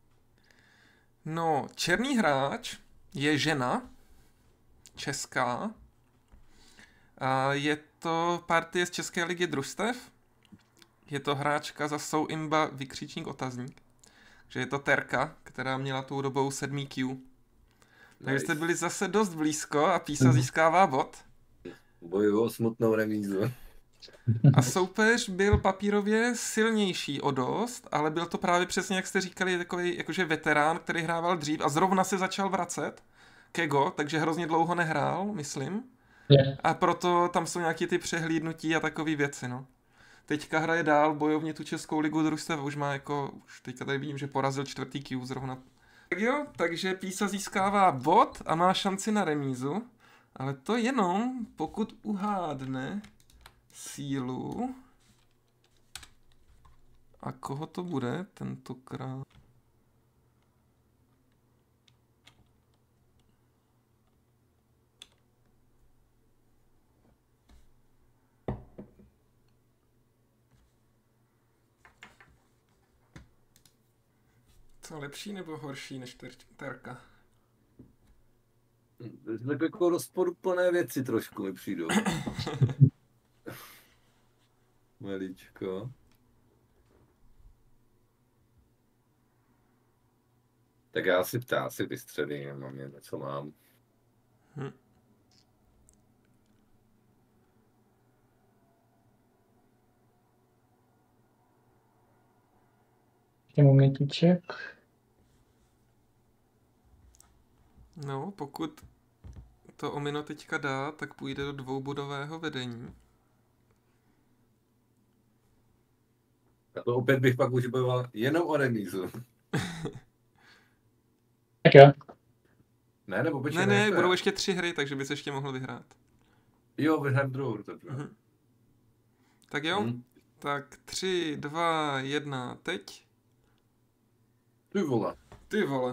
No, černý hráč je žena, česká. A je to partie z České ligy družstev. Je to hráčka za Souimba vykřičník otazník. Takže je to Terka, která měla tou dobou sedmý Q. Takže Nice. jste byli zase dost blízko a Písa získává bod. Bojuju o smutnou remízu. A soupeř byl papírově silnější o dost, ale byl to právě přesně, jak jste říkali, takový jakože veterán, který hrával dřív a zrovna se začal vracet. Kego, takže hrozně dlouho nehrál, myslím. Je. A proto tam jsou nějaké ty přehlídnutí a takové věci, no. Teďka hraje dál bojovně tu Českou ligu družstev, už má jako, už teďka tady vidím, že porazil čtvrtý Q zrovna. Tak jo, takže Písa získává bod a má šanci na remízu, ale to jenom pokud uhádne sílu. A koho to bude tentokrát? Co, lepší nebo horší než ter- Terka? Tak jako rozporuplné věci trošku mi přijdou. Maličko. Tak já si ptá, si vystřelím, mám jen, co mám. Hm. Ještě momentíček. No, pokud to Omino teďka dá, tak půjde do dvoubodového vedení. A to opět bych pak už bojoval jenom o remízu. Tak jo. Ne, nebo počkej, Ne, ne, to je- budou ještě tři hry, takže bys ještě mohl vyhrát. Jo, vyhrám druhou, to je. Mhm. Tak jo, Hm. tak tři, dva, jedna, teď. Ty vole. Ty vole.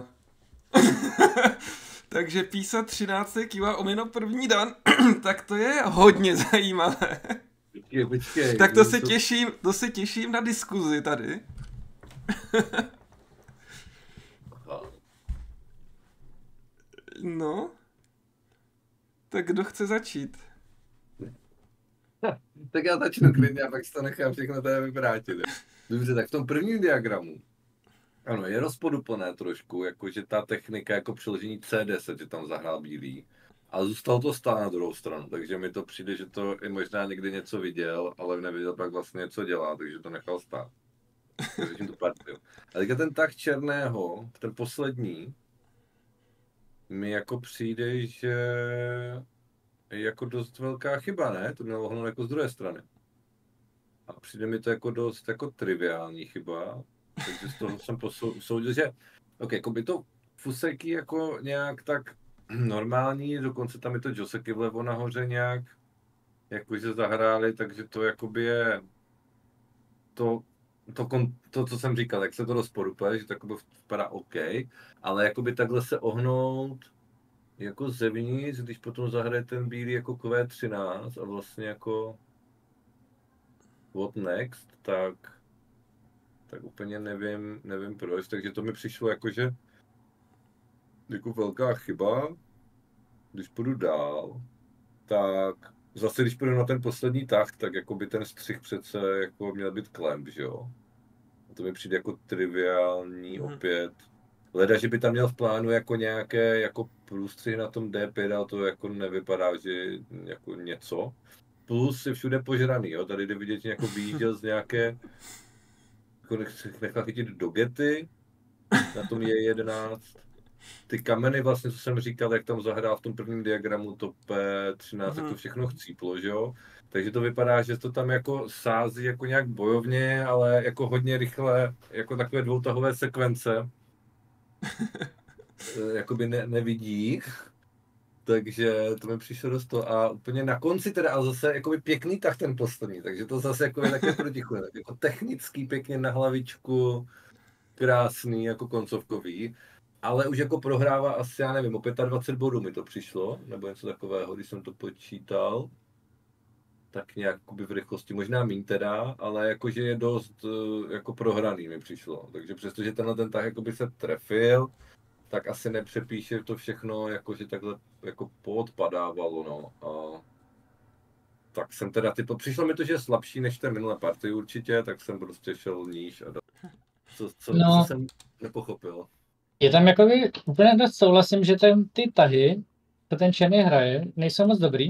Takže Písa třináct Q a Omino první dan, tak to je hodně zajímavé. Počkej, počkej. Tak to se těším, to se těším na diskuzi tady. Aha. No. Tak kdo chce začít? Tak já začnu klidně a pak si to nechám všechno tady vyvrátit. Dobře, tak v tom prvním diagramu, ano, je rozporuplné trošku, jakože ta technika jako přeložení C deset, že tam zahrál bílý. A zůstalo to stát na druhou stranu, takže mi to přijde, že to i možná někdy něco viděl, ale neviděl pak vlastně, co dělá, takže to nechal stát. Takže to partiu. A teďka ten tah černého, ten poslední, mi jako přijde, že je jako dost velká chyba, ne? To mělo hnout jako z druhé strany. A přijde mi to jako dost jako triviální chyba, takže z toho jsem posoudil, že ok, jako by to fuseky jako nějak tak normální, dokonce tam je to joseky vlevo nahoře nějak, jakože zahráli, takže to jakoby je to, to, to, co jsem říkal, jak se to rozporupuje, že to jakoby vypadá OK, ale jakoby takhle se ohnout jako zevnitř, když potom zahraje ten bílý jako Q třináct a vlastně jako what next, tak tak úplně nevím, nevím proč, takže to mi přišlo jako, že jako velká chyba. Když půjdu dál, tak zase když půjdu na ten poslední tah, tak jako by ten střih přece jako měl být klemp, že jo? A to mi přijde jako triviální Mhm. opět. Leda, že by tam měl v plánu jako nějaké jako průstřih na tom D pět, ale to jako nevypadá, že jako něco. Plus je všude požraný, jo. Tady jde vidět, že jako vyjížděl z nějaké, jako nechal chytit do gety, na tom je jedenáct. Ty kameny vlastně, co jsem říkal, jak tam zahrál v tom prvním diagramu, to P třináct, tak to všechno chcíplo, že jo. Takže to vypadá, že to tam jako sází jako nějak bojovně, ale jako hodně rychle, jako takové dvoutahové sekvence. Jakoby ne, nevidí. Takže to mi přišlo dost to. A úplně na konci teda, ale zase jakoby pěkný tah ten poslední, takže to zase jako je také protichůdné. Tak jako technický, pěkně na hlavičku, krásný, jako koncovkový. Ale už jako prohrává asi, já nevím, o dvacet pět bodů mi to přišlo, nebo něco takového, když jsem to počítal. Tak nějak v rychlosti, možná míň teda, ale jakože je dost jako prohraný mi přišlo. Takže přestože tenhle ten tah jakoby se trefil, tak asi nepřepíše to všechno, jakože takhle jako poodpadávalo, no. A tak jsem teda typo, přišlo mi to, že je slabší než té minulé partii určitě, tak jsem prostě šel níž a dal. Co, co, No. co jsem nepochopil. Je tam jakoby, úplně dost souhlasím, že ten, ty tahy, co ten černý hraje, nejsou moc dobrý.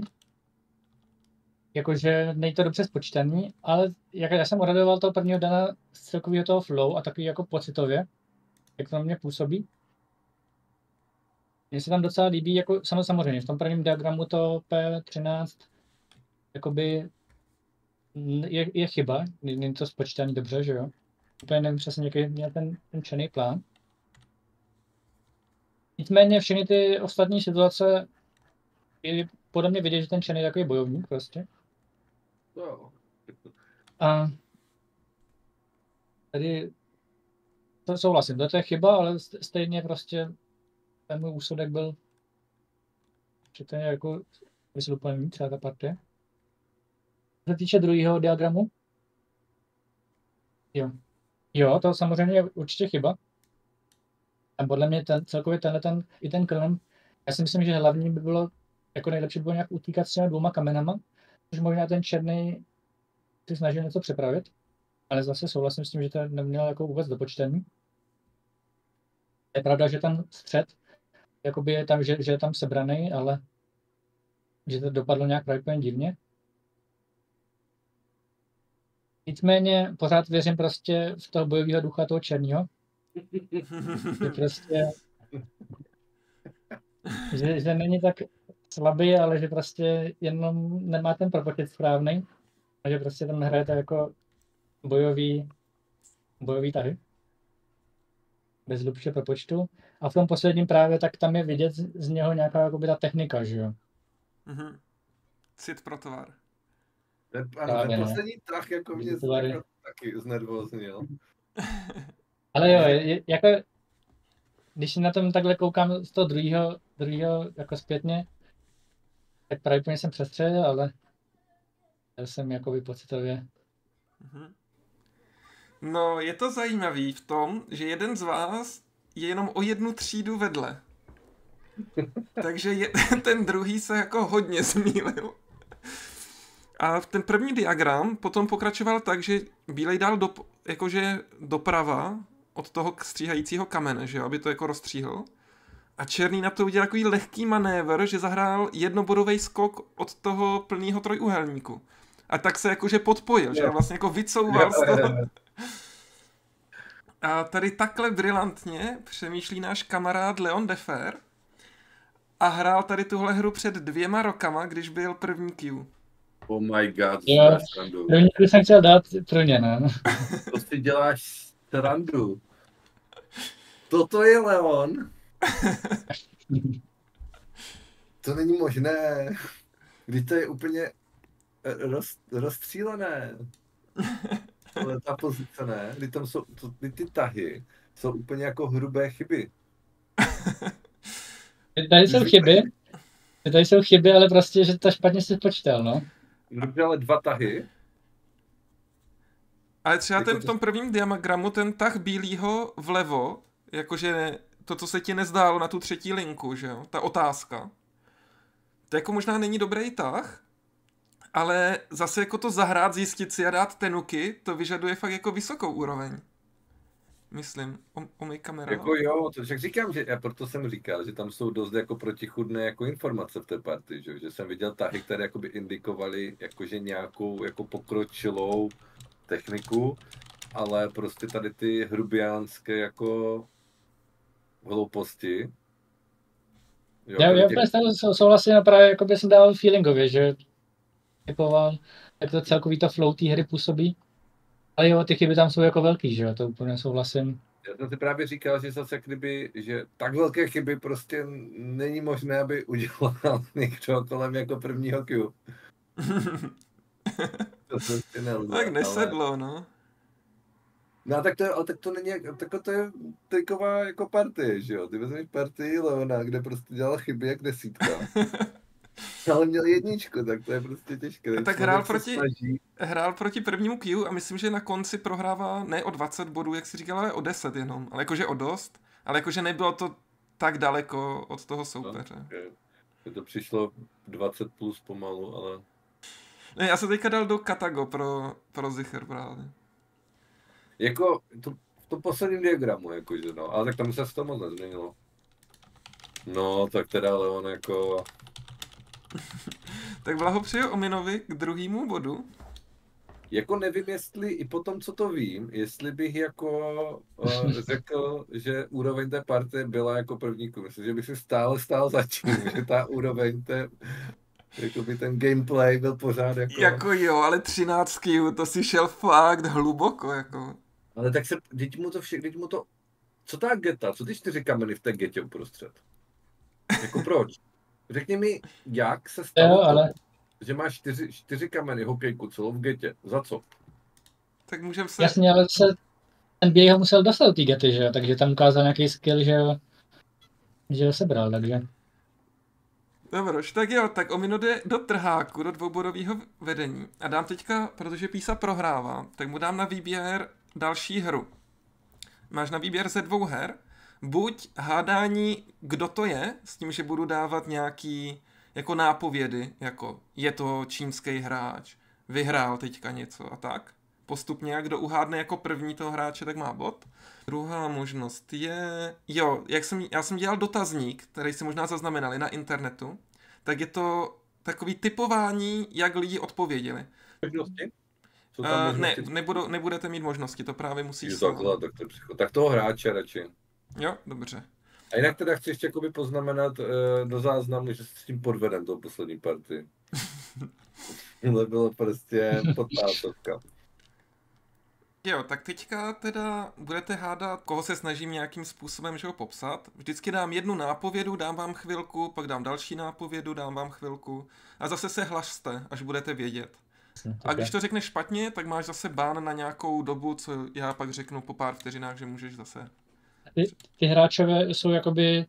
Jakože není to dobře spočítaný, ale jak já jsem uradoval toho prvního dana z celkového toho flow a takový jako pocitově, jak to na mě působí. Mně se tam docela líbí, jako samozřejmě, v tom prvním diagramu to P třináct jakoby je, je chyba, není to spočítaný dobře, že jo. Úplně nevím přesně, jaký měl ten, ten černý plán. Nicméně všechny ty ostatní situace je podle mě vidět, že ten černý je takový bojovník prostě. No. A tady to souhlasím, to je chyba, ale stejně prostě ten můj úsudek byl, že to je jako vysluplný třeba ta partie. Co se týče druhého diagramu, jo. Jo, to samozřejmě je určitě chyba. A podle mě ten, celkově tenhle ten, i ten klem, já si myslím, že hlavní by bylo, jako nejlepší by bylo nějak utíkat s těmi dvouma kamenama, což možná ten černý si snažil něco připravit, ale zase souhlasím s tím, že to neměl jako vůbec dopočtení. Je pravda, že ten střed jakoby je tam, že, že je tam sebraný, ale že to dopadlo nějak pravděpodobně divně. Nicméně pořád věřím prostě v toho bojového ducha toho černého. Že prostě že, že není tak slabý, ale že prostě jenom nemá ten propočet správný. A že prostě tam hrajete jako bojový, bojový tahy. Bez hlubšího propočtu. A v tom posledním právě tak tam je vidět z, z něho nějaká jakoby ta technika, že jo. Mhm. Cit pro tvar. Ten, ano, Právě ten ne. poslední tah jako mě Tvary. jako taky znervoznil. Ale jo, je, jako, když na tom takhle koukám z toho druhého, druhého jako zpětně, tak pravděpodobně jsem přestřelil, ale já jsem jakoby pocitově. Mhm. No, je to zajímavý v tom, že jeden z vás je jenom o jednu třídu vedle. Takže je, ten druhý se jako hodně zmýlil. A ten první diagram potom pokračoval tak, že bílej dal do, jakože doprava od toho stříhajícího kamene, že jo, aby to jako rozstříhl. A černý na to udělal takový lehký manévr, že zahrál jednobodový skok od toho plného trojúhelníku. A tak se jakože podpojil, že vlastně jako vycouval z toho. A tady takhle brilantně přemýšlí náš kamarád Leon Defer a hrál tady tuhle hru před dvěma rokama, když byl první Q. Oh my god, Jo, srandu. první bych jsem chtěl dát pro ně, ne? To si děláš srandu. Toto je Leon. To není možné. Když to je úplně roz, rozstřílené. Ale ta pozice ne. Kdy tam jsou, to, kdy ty tahy jsou úplně jako hrubé chyby. Tady jsou chyby, tady jsou chyby, ale prostě, že to špatně si počítal, no. Dobře, ale dva tahy. Ale třeba Jako ten v to- tom prvním diagramu, ten tah bílýho vlevo, jakože to, co se ti nezdálo na tu třetí linku, že jo, ta otázka. To jako možná není dobrý tah, ale zase jako to zahrát, zjistit si a dát tenuky, to vyžaduje fakt jako vysokou úroveň. myslím. O, Omi kamera. Jako jo, to však říkám, že já proto jsem říkal, že tam jsou dost jako protichůdné jako informace v té partii, že, že jsem viděl tahy, které jakoby indikovaly jakože nějakou jako pokročilou techniku, ale prostě tady ty hrubiánské jako hlouposti. Jo, Já, tady já těch- úplně sou- souhlasím a právě jako by jsem dával feelingově, že typoval, jak to celkový to flow té hry působí. Ale jo, ty chyby tam jsou jako velký, že jo, to úplně souhlasím. Já jsem si právě říkal, že zase kdyby, že tak velké chyby prostě není možné, aby udělal někdo kolem jako prvního Q. To prostě nelze, Tak ale- nesedlo, no. No tak to, je, ale tak to není, jak- tak to je taková jako partie, že jo? Ty vezmeš partii Leona, kde prostě dělal chyby jak desítka. Ale měl jedničku, tak to je prostě těžké. A tak Člověk hrál se proti- snaží. Hrál proti prvnímu Q a myslím, že na konci prohrává ne o dvacet bodů, jak si říkal, ale o deset jenom. Ale jakože o dost. Ale jakože nebylo to tak daleko od toho soupeře. Že- že to přišlo dvacet plus pomalu, ale... Ne, já se teďka dal do Katago pro, pro Zicher právě. Jako to, v tom posledním diagramu, jakože no, ale tak tam se to moc nezměnilo. No, tak teda Leon jako... Tak blahopřeju Ominovi k druhému bodu. Jako nevím, jestli i po tom, co to vím, jestli bych jako uh, řekl, že úroveň té partie byla jako první kůl. Myslím, že bych si stále stál za tím, že ta úroveň té, jako by ten gameplay byl pořád jako... Jako jo, ale třináct Q, to si šel fakt hluboko, jako. Ale tak se, teď mu to vše, teď mu to... Co ta geta, co ty čtyři kameny v té getě uprostřed? Jako proč? Řekni mi, jak se stalo Jo, to, ale že máš čtyři, čtyři kameny hokejku celou v getě. Za co? Tak můžem se... jasně, ale se ten běh ho musel dostat do té gety, že jo, takže tam ukázal nějaký skill, že jo, že ho sebral, takže. Dobroš, tak jo, tak Omino jde do trháku, do dvoubodového vedení. A dám teďka, protože Písa prohrává, tak mu dám na výběr další hru. Máš na výběr ze dvou her. Buď hádání, kdo to je, s tím, že budu dávat nějaký jako nápovědy, jako je to čínský hráč, vyhrál teďka něco a tak. Postupně, jak kdo uhádne jako první toho hráče, tak má bod. Druhá možnost je, jo, jak jsem, já jsem dělal dotazník, který si možná zaznamenali na internetu, tak je to takový typování, jak lidi odpověděli. Možnosti? Jsou Uh, tam ne, možnosti? nebudu, nebudete mít možnosti, to právě musíš Jo, sám. takhle, tak to je psycho. Tak toho hráče radši. Jo, dobře. A jinak teda chci ještě jakoby poznamenat uh, do záznamu, že s tím podvedem tou poslední partii. Tohle bylo prostě podpásovka. Jo, tak teďka teda budete hádat, koho se snažím nějakým způsobem, že ho popsat. Vždycky dám jednu nápovědu, dám vám chvilku, pak dám další nápovědu, dám vám chvilku a zase se hlašte, až budete vědět. A když to řekneš špatně, tak máš zase bán na nějakou dobu, co já pak řeknu po pár vteřinách, že můžeš zase. Ty, ty hráčové jsou jakoby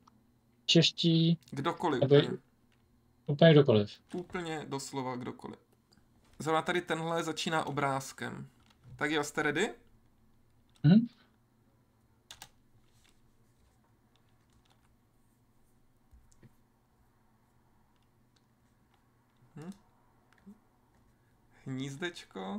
čeští, Kdokoliv. Aby- Úplně, úplně kdokoliv. úplně doslova kdokoliv. Zrovna tady tenhle začíná obrázkem. Tak jo, jste ready? Mhm. Hm? Hnízdečko.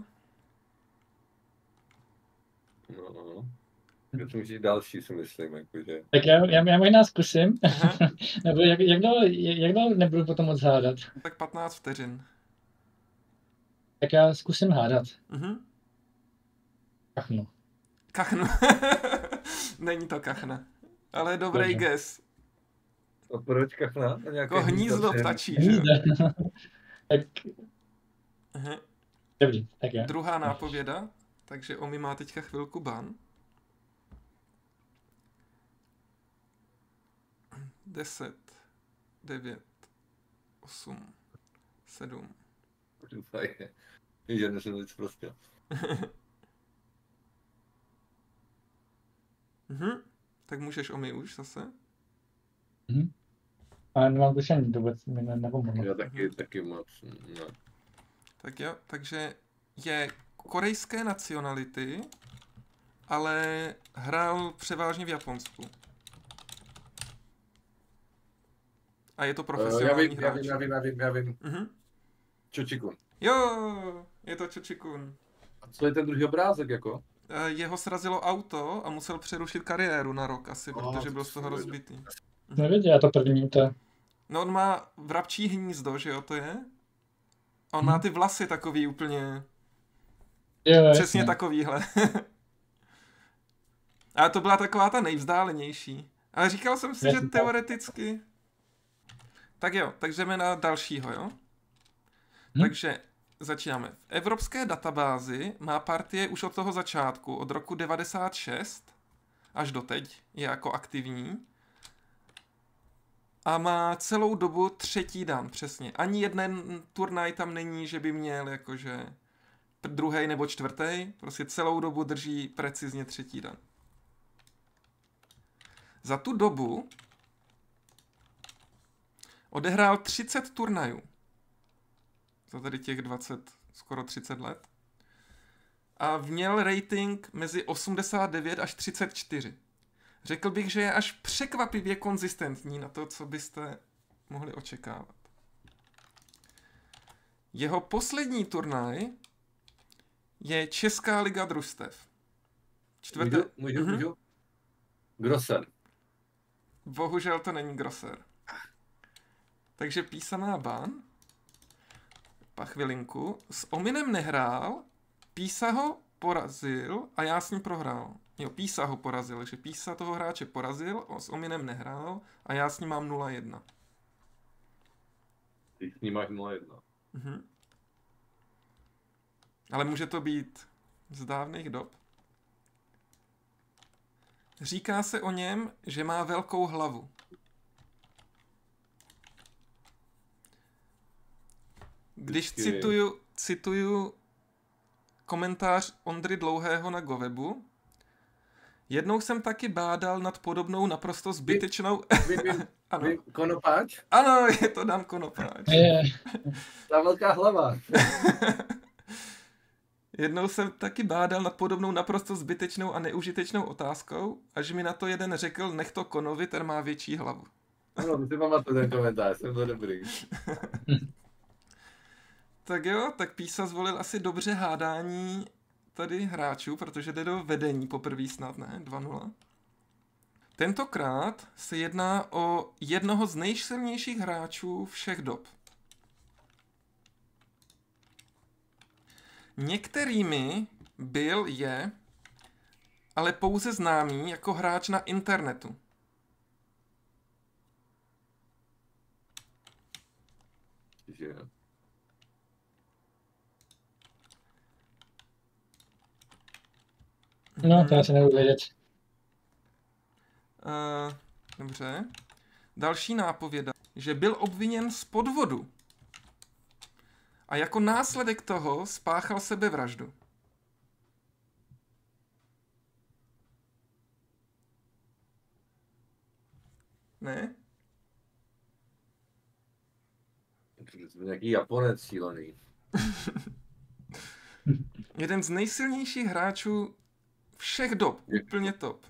No, no, no. Já to může další, si myslím, jakože. Tak já, já, já možná zkusím, Aha, nebo jak, jak, dlouho, jak dlouho nebudu potom moc hádat. tak patnáct vteřin. Tak já zkusím hádat. Mhm. Kachnu. Kachnu. Není to kachna. Ale dobrý Dobře. guess. A proč kachna? A nějaké Jako hnízdo všem? ptačí, že jo? Tak Aha. dobrý, tak já. Druhá nápověda. Takže Omi má teďka chvilku ban. Deset, devět, osm, sedm. Fajn. Že nesem nic prostě. Mhm. Tak můžeš Omi už zase. Mhm. A nemám tušení, to vůbec mi ne- nepomohlo. Já taky, taky moc. No. Tak jo, takže je korejské nacionality, ale hrál převážně v Japonsku. A je to Uh, já profesionální vím, já hráč. vím, já vím, já vím, já vím. Mhm. Čočikun. Jo, je to Chochikun. A co je ten druhý obrázek jako? Eh, Jeho srazilo auto a musel přerušit kariéru na rok asi, No, protože to byl z toho jsem věděl. rozbitý. Nevěděl, já to první, to No on má vrabčí hnízdo, že jo, to je? A on Hm. má ty vlasy takový úplně, jo, přesně jasně. takovýhle. Ale to byla taková ta nejvzdálenější. Ale říkal jsem si, že Jasně. teoreticky... Tak jo, tak jdeme na dalšího, jo? Hm. Takže začínáme. V evropské databázi má partie už od toho začátku, od roku devadesát šest až doteď je jako aktivní. A má celou dobu třetí dan, přesně. Ani jeden turnaj tam není, že by měl jakože druhý nebo čtvrtý. Prostě celou dobu drží precizně třetí dan. Za tu dobu odehrál třicet turnajů. Za tady těch dvacet, skoro třicet let. A měl rating mezi osmdesát devět až třicet čtyři. Řekl bych, že je až překvapivě konzistentní na to, co byste mohli očekávat. Jeho poslední turnaj je Česká liga družstev. Čtvrté... Můžu, můžu, Mhm. můžu? Grosser. Bohužel to není Grosser. Takže písaná ban. Pa chvilinku. S Ominem nehrál, Písa ho porazil a já s ním prohrál. Jo, Písa ho porazil, takže Písa toho hráče porazil, s Ominem nehrál a já s ním mám nula jedna. Ty s ním máš nula jedna. Mhm. Ale může to být z dávných dob. Říká se o něm, že má velkou hlavu. Když Vždycky. cituju, cituju komentář Ondry Dlouhého na Gowebu, jednou jsem taky bádal nad podobnou naprosto zbytečnou... Vím, vím, Ano. vím, Konopáč? Ano, je to Dan Konopáč. Je, Ta velká hlava. Jednou jsem taky bádal nad podobnou naprosto zbytečnou a neužitečnou otázkou, až mi na to jeden řekl, nech to Konovi, ten má větší hlavu. Ano, ty si pamatuju ten komentář, jsem to dobrý. Tak jo, tak Písa zvolil asi dobře hádání tady hráčů, protože jde do vedení poprvé snad, ne? dva nula. Tentokrát se jedná o jednoho z nejsilnějších hráčů všech dob. Některými byl, je, ale pouze známý jako hráč na internetu. Že? no, to já si nebudu vědět. Uh, dobře. Další nápověda, že byl obviněn z podvodu. A jako následek toho spáchal sebevraždu. Ne? To byl nějaký Japonec šílený. Jeden z nejsilnějších hráčů všech dob. Je- Úplně top.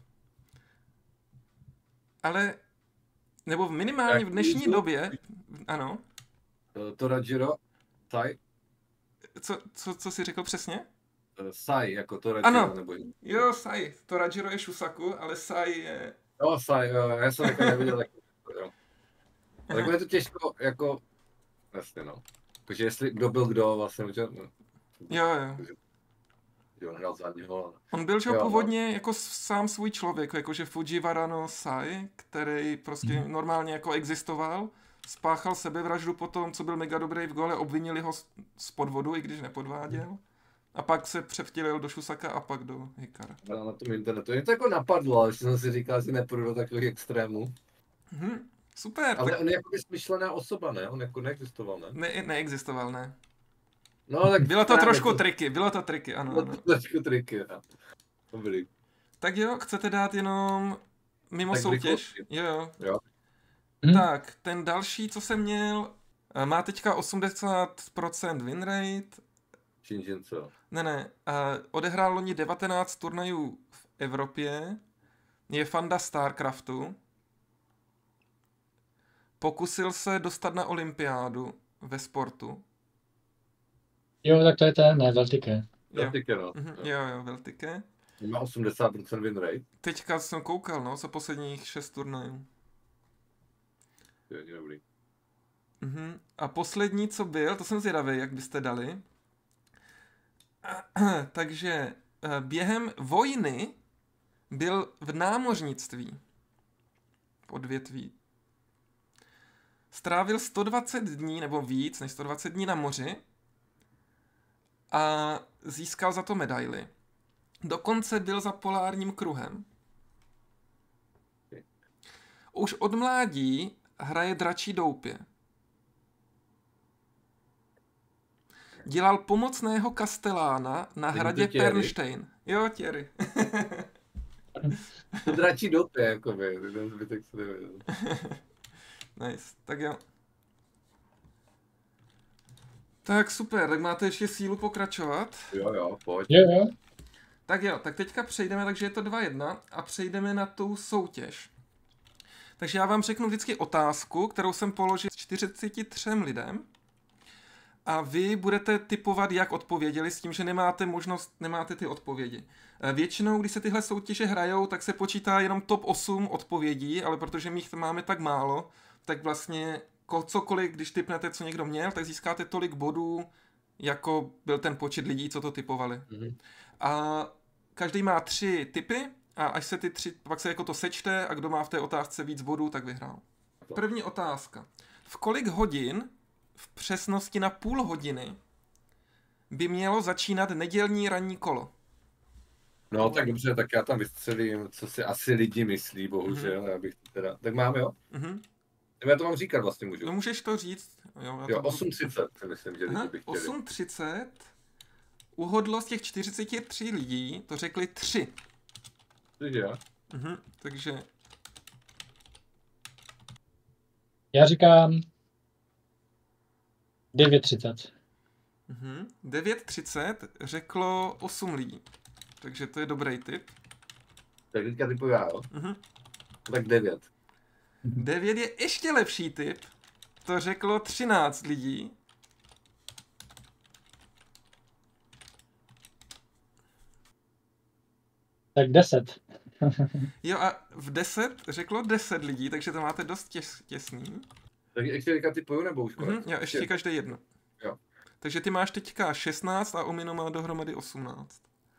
Ale, nebo minimálně v dnešní Jaký- době, ano, Uh, Torajiro? Sai? co, co, co jsi řekl přesně? Uh, Sai, jako Torajiro, Ano. nebo... Jo, Sai. To Rajiro je Shusaku, ale Sai je... Jo, Sai, jo, já jsem jako neviděl, tak jo. Tak je to těžko, jako... Jasně, no. Takže jestli kdo byl kdo, vlastně, že... No, Jo, jo. že on hrál za něho, ale... On byl, že Jo, no. původně jako s- sám svůj člověk, jakože Fujiwara no Sai, který prostě Mhm. normálně jako existoval, spáchal sebevraždu po tom, co byl mega dobrý v gole, obvinili ho z- z podvodu, i když nepodváděl. A pak se převtělil do Shusaka a pak do Hikara. Ale na tom internetu. Mě to jako napadlo, ale že jsem si říkal, že nepůjdu do takových extrémů. Mhm, super, Ale tak on je jako smyšlená osoba, ne? On jako neexistoval, ne? ne, neexistoval, ne? No, tak Bylo to právě trošku triky, bylo to triky, ano, Bylo ano. to trošku triky, no. Dobrý. Tak jo, chcete dát jenom mimo Tak soutěž? rychlosti. Jo, jo. Jo. Hm? Tak, ten další, co jsem měl, eh, má teďka osmdesát procent win rate. Shinjinco. Ne, ne, eh, odehrál loni devatenáct turnajů v Evropě, je fanda StarCraftu, pokusil se dostat na olympiádu ve sportu. Jo, tak to je ten, ne, Veltike. Jo. Veltike, no. Mhm, jo, jo, Veltike. Má osmdesát procent win rate. Teďka jsem koukal, no, za posledních šest turnajů. To je dobrý. Mhm. A poslední, co byl, to jsem zvědavý, jak byste dali. Takže během vojny byl v námořnictví v odvětví. Strávil sto dvacet dní, nebo víc než sto dvacet dní na moři a získal za to medaili. Dokonce byl za polárním kruhem. Už od mládí hraje dračí doupě. Dělal pomocného kastelána na hradě Pernstein. Jo, Thierry. Dračí doupě, jakoby. Ten zbytek se nevěděl. Nice, tak jo. Tak super, tak máte ještě sílu pokračovat? Jo, jo, pojď. Jo, jo. Tak jo, tak teďka přejdeme, takže je to dva jedna a přejdeme na tu soutěž. Takže já vám řeknu vždycky otázku, kterou jsem položil čtyřiceti třem lidem a vy budete tipovat, jak odpověděli, s tím, že nemáte možnost, nemáte ty odpovědi. Většinou, když se tyhle soutěže hrajou, tak se počítá jenom top osm odpovědí, ale protože my jich máme tak málo, tak vlastně cokoliv, když tipnete, co někdo měl, tak získáte tolik bodů, jako byl ten počet lidí, co to tipovali. Mhm. A každý má tři tipy a až se ty tři, pak se jako to sečte a kdo má v té otázce víc bodů, tak vyhrál. První otázka. V kolik hodin, v přesnosti na půl hodiny, by mělo začínat nedělní ranní kolo? No tak dobře, tak já tam vystřelím, co si asi lidi myslí, bohužel, mm-hmm. já bych teda, tak máme jo? Mhm. Já to mám říkat vlastně můžu. No můžeš to říct. Jo, já Jo, to osm třicet si myslím, že lidi Aha, by chtěli. osm třicet. Uhodlo z těch čtyřiceti tří lidí, to řekli tři. Takže jo. Mhm, takže Já říkám devět třicet. mhm. devět třicet řeklo osm lidí. Takže to je dobrý tip. Tak teďka typuju já, jo? Mhm. Tak devět. devět je ještě lepší tip. To řeklo třináct lidí. Tak deset. Jo a v deset řeklo deset lidí, takže to máte dost těs, těsný. Tak ještě teďka typuju nebo už konec? Mhm, jo, ještě každý jedno. Jo. Takže ty máš teďka šestnáct a Omino má dohromady osmnáct.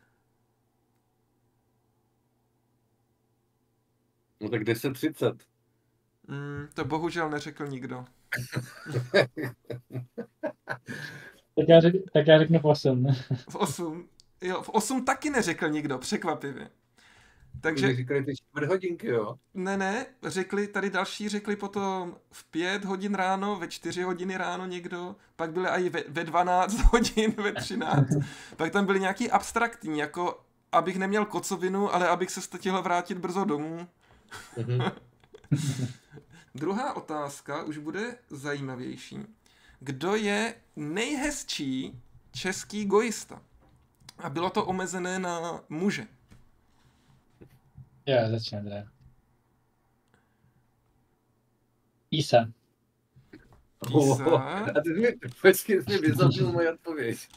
No tak deset třicet. Mm, to bohužel neřekl nikdo. Tak já, řek, tak já řeknu osm. V osm. Jo, v osm taky neřekl nikdo, překvapivě. Takže, Takže říkali ty čtvrt hodinky, jo? ne, ne, řekli, tady další řekli potom v pět hodin ráno, ve čtyři hodiny ráno někdo, pak byly i ve, ve dvanáct hodin, ve třináct. Pak tam byly nějaký abstraktní, jako abych neměl kocovinu, ale abych se stihl vrátit brzo domů. Mhm. Druhá otázka už bude zajímavější. Kdo je nejhezčí český gojista? A bylo to omezené na muže. Já začnu, Andrea. Isa. Isa. A ty mi, počkej, jsi mi vyzapnul moji odpověď.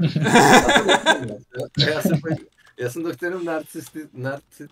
já, jsem, já jsem to chtěl jenom narcisti, narci,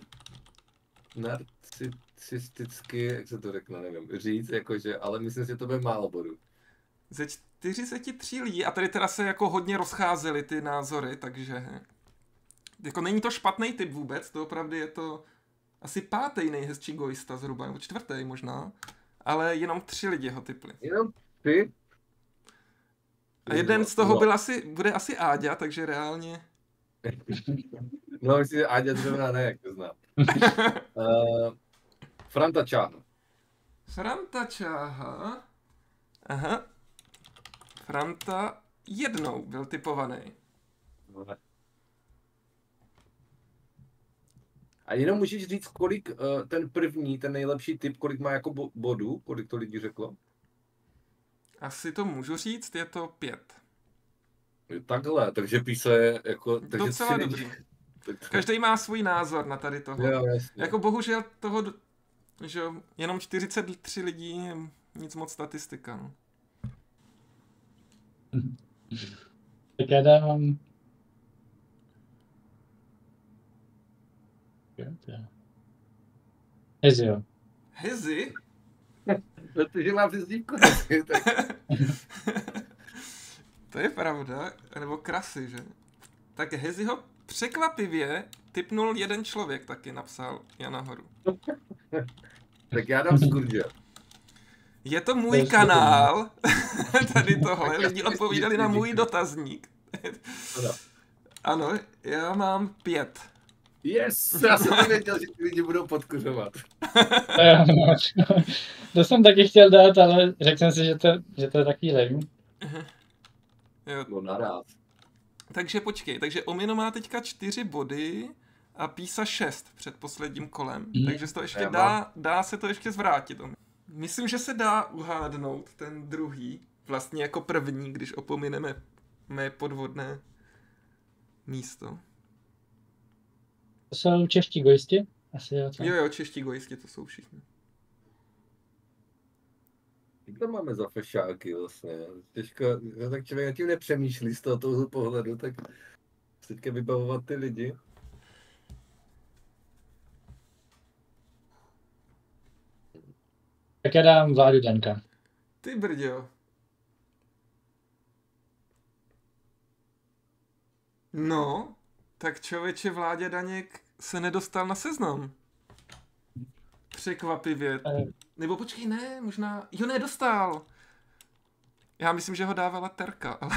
narcisticky, jak se to řekne, nevím, říct, jakože, ale myslím, že to bude málo bodů. Ze čtyřiceti tří lidí, a tady teda se jako hodně rozcházely ty názory, takže jako není to špatný typ vůbec, to opravdu je to asi pátý nejhezčí gojista zhruba, nebo čtvrtý možná, ale jenom tři lidi ho typli. Jenom ty? A jeden z toho byl asi, bude asi Áďa, takže reálně... No, myslím, že Áďa zrovna ne, jak to znám. uh, Franta Čáha. Franta Čáha... Aha. Franta jednou byl typovaný. A jenom můžeš říct, kolik uh, ten první, ten nejlepší typ, kolik má jako bo- bodů, kolik to lidí řeklo? Asi to můžu říct, je to pět. Takhle, takže píše jako... Takže Docela tři dobrý. lidi. Každý má svůj názor na tady toho. Jo, jasně. Jako bohužel toho, že jenom čtyřicet tři lidí je nic moc statistika. No. Tak já dám Ezio. Hezi? Protože mám přezdívku. tak... To je pravda, nebo krasy, že? Tak Heziho překvapivě tipnul jeden člověk, taky napsal já nahoru. tak já dám Skurge. Je to můj To je kanál, tady tohle, lidi odpovídali na můj dotazník. Ano, já mám pět. Yes, já jsem nevěděl, že ty lidi budou podkuřovat. To jsem taky chtěl dát, ale řekl jsem si, že to, že to je takový levý. Jo. No naráz. Takže počkej, takže Omino má teďka čtyři body a Písa šest před posledním kolem, Mhm. takže se to ještě Já dá, dá se to ještě zvrátit. Myslím, že se dá uhádnout ten druhý, vlastně jako první, když opomineme mé podvodné místo. To jsou čeští gojisti? Asi jo, co? Jo, jo, čeští gojisti, to jsou všichni. Jak to máme za fešáky vlastně? Těžko, tak člověk nad tím nepřemýšlí z toho tohoto pohledu, tak teďka vybavovat ty lidi. Tak já dám Vládu Daňka. Ty brďo. No, tak člověče Vládě Daněk se nedostal na seznam. Překvapivě. Nebo počkej, ne, možná... Jo, ne, dostal. Já myslím, že ho dávala Terka, ale...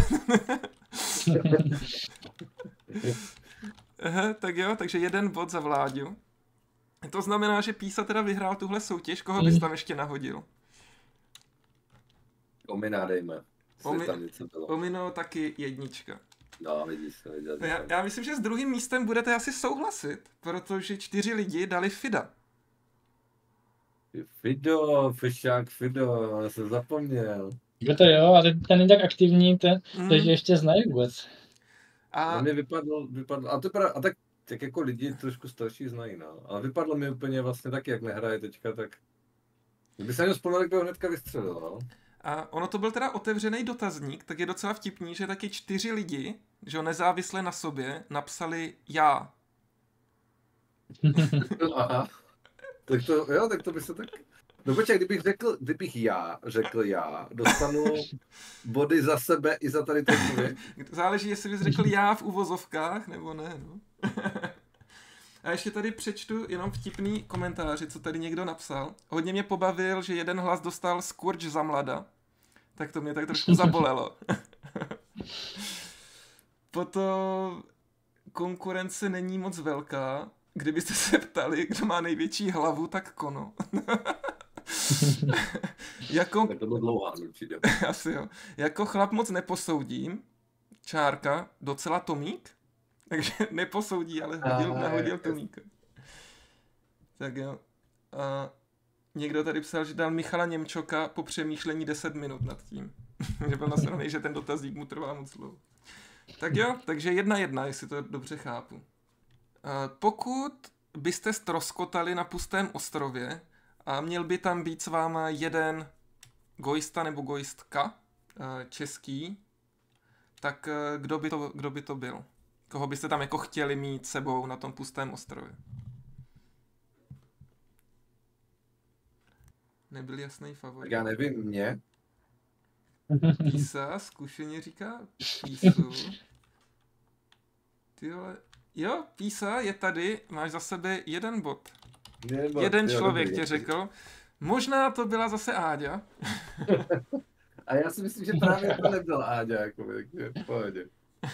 Aha, tak jo, takže jeden bod za Vláďu. To znamená, že Písa teda vyhrál tuhle soutěž, koho bys tam ještě nahodil? Omina dejme. Omi... Tam něco bylo. Omino taky jednička. No, vidíš to, viděl. Já, já myslím, že s druhým místem budete asi souhlasit, protože čtyři lidi dali Fida. Fido, fešák Fido, já jsem zapomněl. Jo to jo, ale ten není tak aktivní, ten, Mm. takže ještě znají vůbec. A A mě vypadlo, vypadlo, a to pra, a tak, tak jako lidi trošku starší znají, no. Ale vypadlo mi úplně vlastně taky, jak nehraje teďka, tak... Kdyby se na něj vzpomněl, tak by ho hnedka vystřelil, no. A ono to byl teda otevřený dotazník, tak je docela vtipný, že taky čtyři lidi, že ho nezávisle na sobě, napsali já. Aha. Tak to, jo, tak to by se tak... No počkej, kdybych řekl, kdybych já řekl já, dostanu body za sebe i za tady ten člověk. Záleží, jestli bys řekl já v uvozovkách, nebo ne, no. A ještě tady přečtu jenom vtipný komentáři, co tady někdo napsal. Hodně mě pobavil, že jeden hlas dostal Skurge za mlada. Tak to mě tak trošku zabolelo. Potom konkurence není moc velká. Kdybyste se ptali, kdo má největší hlavu, tak Kono. jako... Tak to bylo dlouhá, určitě. Asi jo. Jako chlap moc neposoudím. Čárka, docela Tomík. Takže neposoudí, ale hodil, Aha, nahodil jasně. Tomíka. Tak jo. A někdo tady psal, že dal Michala Němčoka po přemýšlení deset minut nad tím. Že byl nasranej, že ten dotazník mu trvá moc dlouho. Tak jo, takže jedna jedna, jestli to dobře chápu. A pokud byste ztroskotali na pustém ostrově a měl by tam být s váma jeden gojista nebo gojistka český, tak kdo by to, kdo by to byl? Koho byste tam jako chtěli mít sebou na tom pustém ostrově? Nebyl jasný Tak favorit. já nevím, mě. Písa zkušeně říká Písu. Ty vole. Jo, Písa je tady, máš za sebe jeden bod. Nebo, Jeden jo, člověk dobrý. tě řekl, možná to byla zase Áďa. A já si myslím, že právě to nebyl Áďa, jako, takže v pohodě.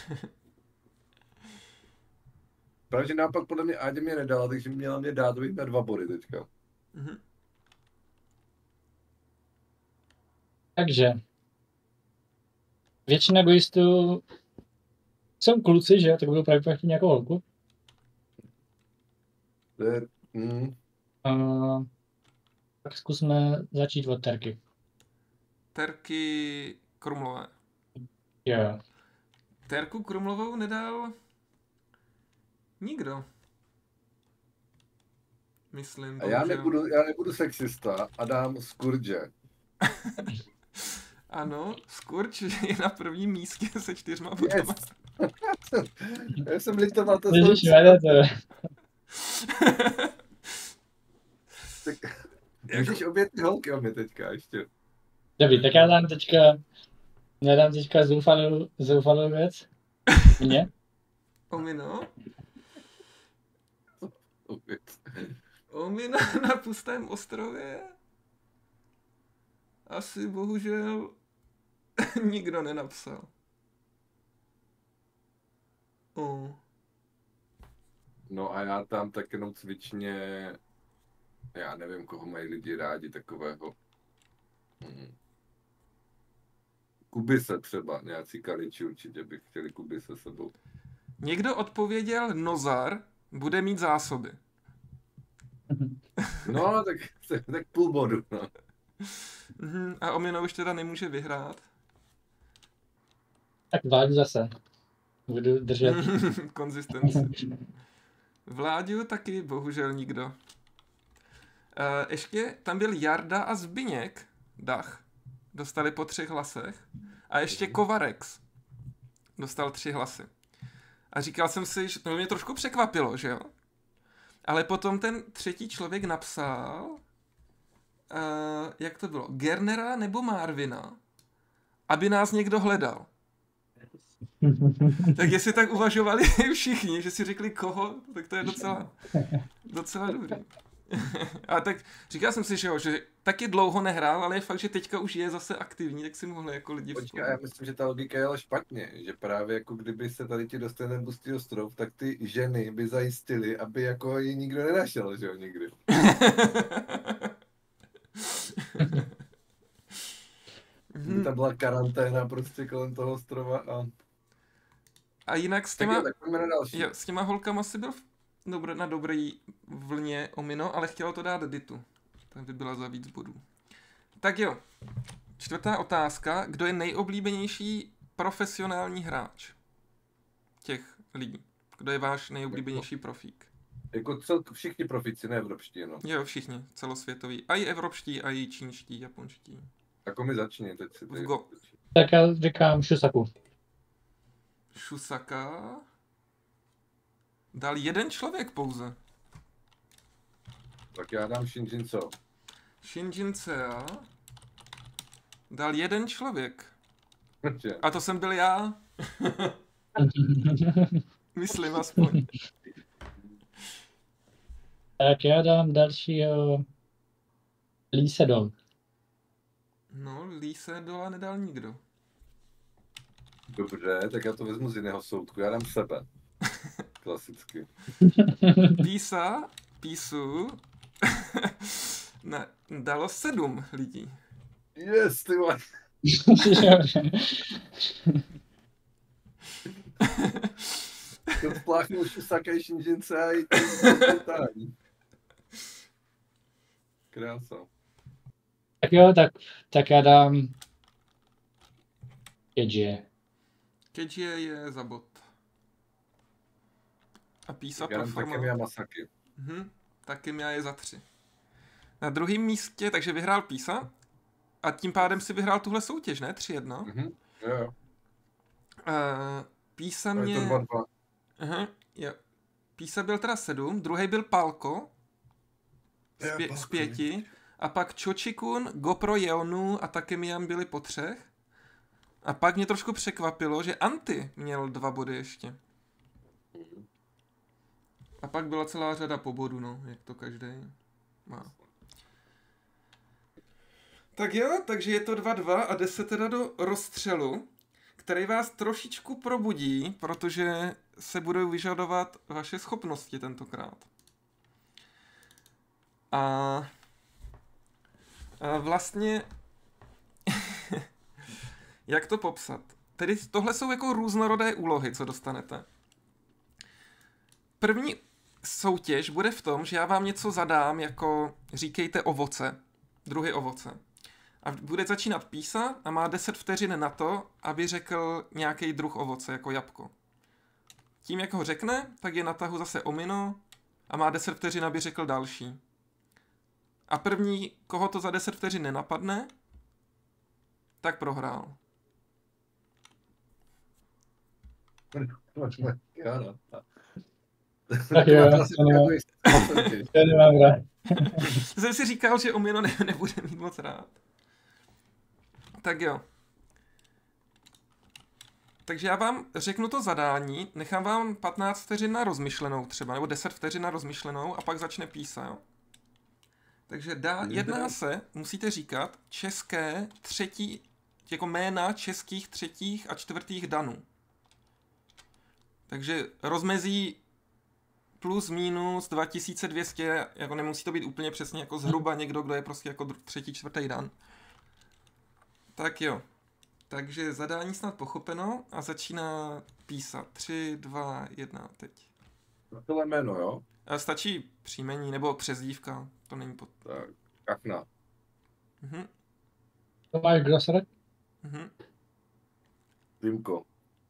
Právě, že nápad podle mě Áďa mě nedala, takže měla mě dát na dva body teďka. Mhm. Takže většina gojistů jsou kluci, že? Tak budou právě chtít nějakou holku. To je, mm, A tak zkusme začít od Terky. Terky Krumlové. Jo. Terku Krumlovou nedal nikdo. Myslím. a já bohužel. nebudu, já nebudu sexista a dám Skurge. Ano, Skurge je na prvním místě se čtyřma bodama. Yes. Já jsem litoval to Ježiš, slovo. to. Tak můžeš obě ty holky o mě teďka ještě. Dobrý, tak já dám teďka, já dám teďka zoufalou, zoufalou věc. Mně. Omino? Opět. Omino na pustém ostrově? Asi bohužel nikdo nenapsal. Oh. No a já tam tak jenom cvičně, já nevím, koho mají lidi rádi, takového. Hmm. Kubise třeba, nějací kaliči určitě by chtěli Kubise sebou. Někdo odpověděl Nozar bude mít zásoby. No, tak, tak, tak půl bodu, no. Mhm, a Omino už teda nemůže vyhrát. Tak Vláďu zase. Budu držet. Konzistenci. Vláďu taky bohužel nikdo. Uh, ještě tam byl Jarda a Zbyněk, Dach, dostali po třech hlasech. A ještě Kovarex dostal tři hlasy. A říkal jsem si, že to mě trošku překvapilo, že jo? Ale potom ten třetí člověk napsal, uh, jak to bylo, Gernera nebo Marvina, aby nás někdo hledal. Tak jestli tak uvažovali všichni, že si řekli koho, tak to je docela, docela dobrý. A tak říkal jsem si, že jo, že taky dlouho nehrál, ale je fakt, že teďka už je zase aktivní, tak si mohli jako lidi Počkej, já myslím, že ta logika je ale špatně, že právě jako kdyby se tady ti dostali ten pustý ostrov, tak ty ženy by zajistily, aby jako ji nikdo nenašel, že jo, nikdy. Kdyby tam byla karanténa prostě kolem toho ostrova a... A jinak s Tak těma, jo, tak pojďme na další. jo, s těma holkama si byl v- dobr, na dobrý vlně Omino, ale chtělo to dát Ditu. Tak by byla za víc bodů. Tak jo, čtvrtá otázka. Kdo je nejoblíbenější profesionální hráč těch lidí? Kdo je váš nejoblíbenější profík? Jako cel, všichni profici, ne evropští, no. Jo, všichni, celosvětoví. A i evropští, a i čínští, japonští. Jako mi začni, teď si ty... Go. Tak já říkám Šusaku. Šusaka dal jeden člověk pouze. Tak já dám Shinjin Co. Shinjin Sea dal jeden člověk. Že? A to jsem byl já. Myslím aspoň. Tak já dám dalšího Lee Sedol. No, Lee Sedola nedal nikdo. Dobře, tak já to vezmu z jiného soudku, já dám sebe. Klasicky. Písa, Písu ne, dalo sedm lidí. Yes, ty vole. To spláchnul Shusaka i Shinjince a i totální. Krása. Tak jo, tak, tak já dám Kedzie. Keďie je za bod. A Písa Já pro dám formu. Takemiya Masaki. Mhm, Takemiya je za tři. Na druhém místě, takže vyhrál Písa. A tím pádem si vyhrál tuhle soutěž, ne? tři jedna. Mhm, jo, jo. Uh, Písa A je mě... to dva dva. Aha, jo. Písa byl teda sedm, druhý byl Palko z, Jo, pě- Palko, z pěti a pak Chochikun, Gopro Yeonu a Takemiyan byli po třech. A pak mě trošku překvapilo, že Anty měl dva body ještě. A pak byla celá řada po bodu, no, jak to každý má. Tak jo, takže je to dva dva a jde se teda do rozstřelu, který vás trošičku probudí, protože se budou vyžadovat vaše schopnosti tentokrát. A, a vlastně, jak to popsat? Tedy tohle jsou jako různorodé úlohy, co dostanete. První soutěž bude v tom, že já vám něco zadám, jako říkejte ovoce, druhy ovoce. A bude začínat Písa a má deset vteřin na to, aby řekl nějaký druh ovoce, jako jabko. Tím, jak ho řekne, tak je na tahu zase Omino a má deset vteřin, aby řekl další. A první, koho to za deset vteřin nenapadne, tak prohrál. Jo, no. Tak To jo, má to klasický nemám, takový stoprocent. to nemám rád. Jsem si říkal, že Omino ne, nebude mít moc rád. Tak jo. Takže já vám řeknu to zadání, nechám vám patnáct vteřin na rozmyšlenou třeba, nebo deset vteřin na rozmyšlenou a pak začne písat, jo? Takže dá, jedná se, musíte říkat, české třetí, jako jména českých třetích a čtvrtých danů. Takže rozmezí plus minus dva tisíce dvě stě, jako nemusí to být úplně přesně jako zhruba někdo, kdo je prostě jako třetí, čtvrtý dan. Tak jo. Takže zadání snad pochopeno a začíná písat. tři, dva, jedna, teď. Tohle jméno, jo? A stačí příjmení nebo přezdívka, to není pod... Tak, Kachna. Mhm, Tomáš Grosser? mhm. Dimko.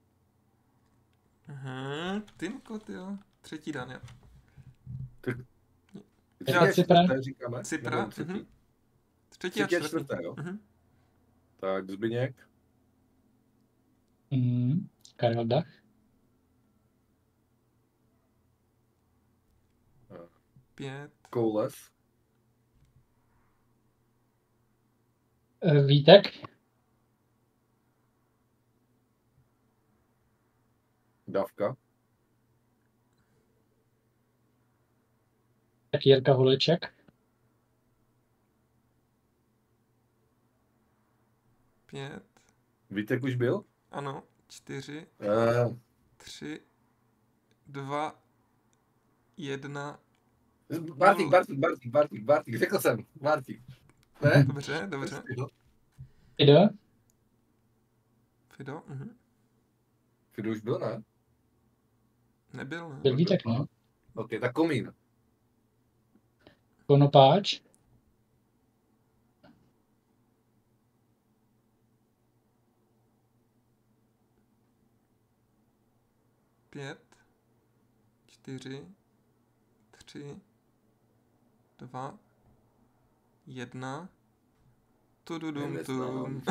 Aha, Tymko, tyjo. Třetí dan, jo. Třetí Já- a Cypra. čtvrté říkáme? Cypra, Nebo třetí? mhm. Třetí a Třetí a čtvrtý. čtvrté, jo? Mhm. Tak Zbyněk. Mm, Karel Dach. Pět. Koules. Eh, Vítek. Davka. Tak Jirka Holeček. Pět. Vítek už byl? Ano. Čtyři. Uh, Tři. Dva. Jedna. Bartík, Bartík, Bartík, Bartík, Bartík, řekl jsem, Bartík. Ne? Dobře, dobře. Fido. Fido, mhm. Fido už byl, ne? Nebyl, ne? Byl Vítek, no. Ok, tak Komín. Konopáč. Pět. Čtyři. Tři. Dva. Jedna. Tududum tum.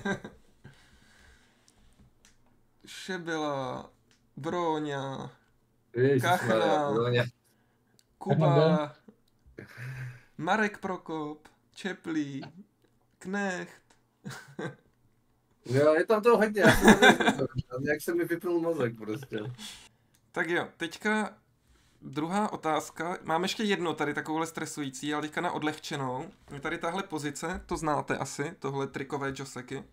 Šebela. Bróňa. Kachna. Ježišmarja, Kuba. Marek Prokop. Čeplí. Knecht. Jo, je tam toho hodně, já jsem to jak se mi vypnul mozek prostě. Tak jo, teďka druhá otázka. Mám ještě jedno tady takovouhle stresující, ale teďka na odlehčenou. Je tady tahle pozice, to znáte asi, tohle trikové joseky.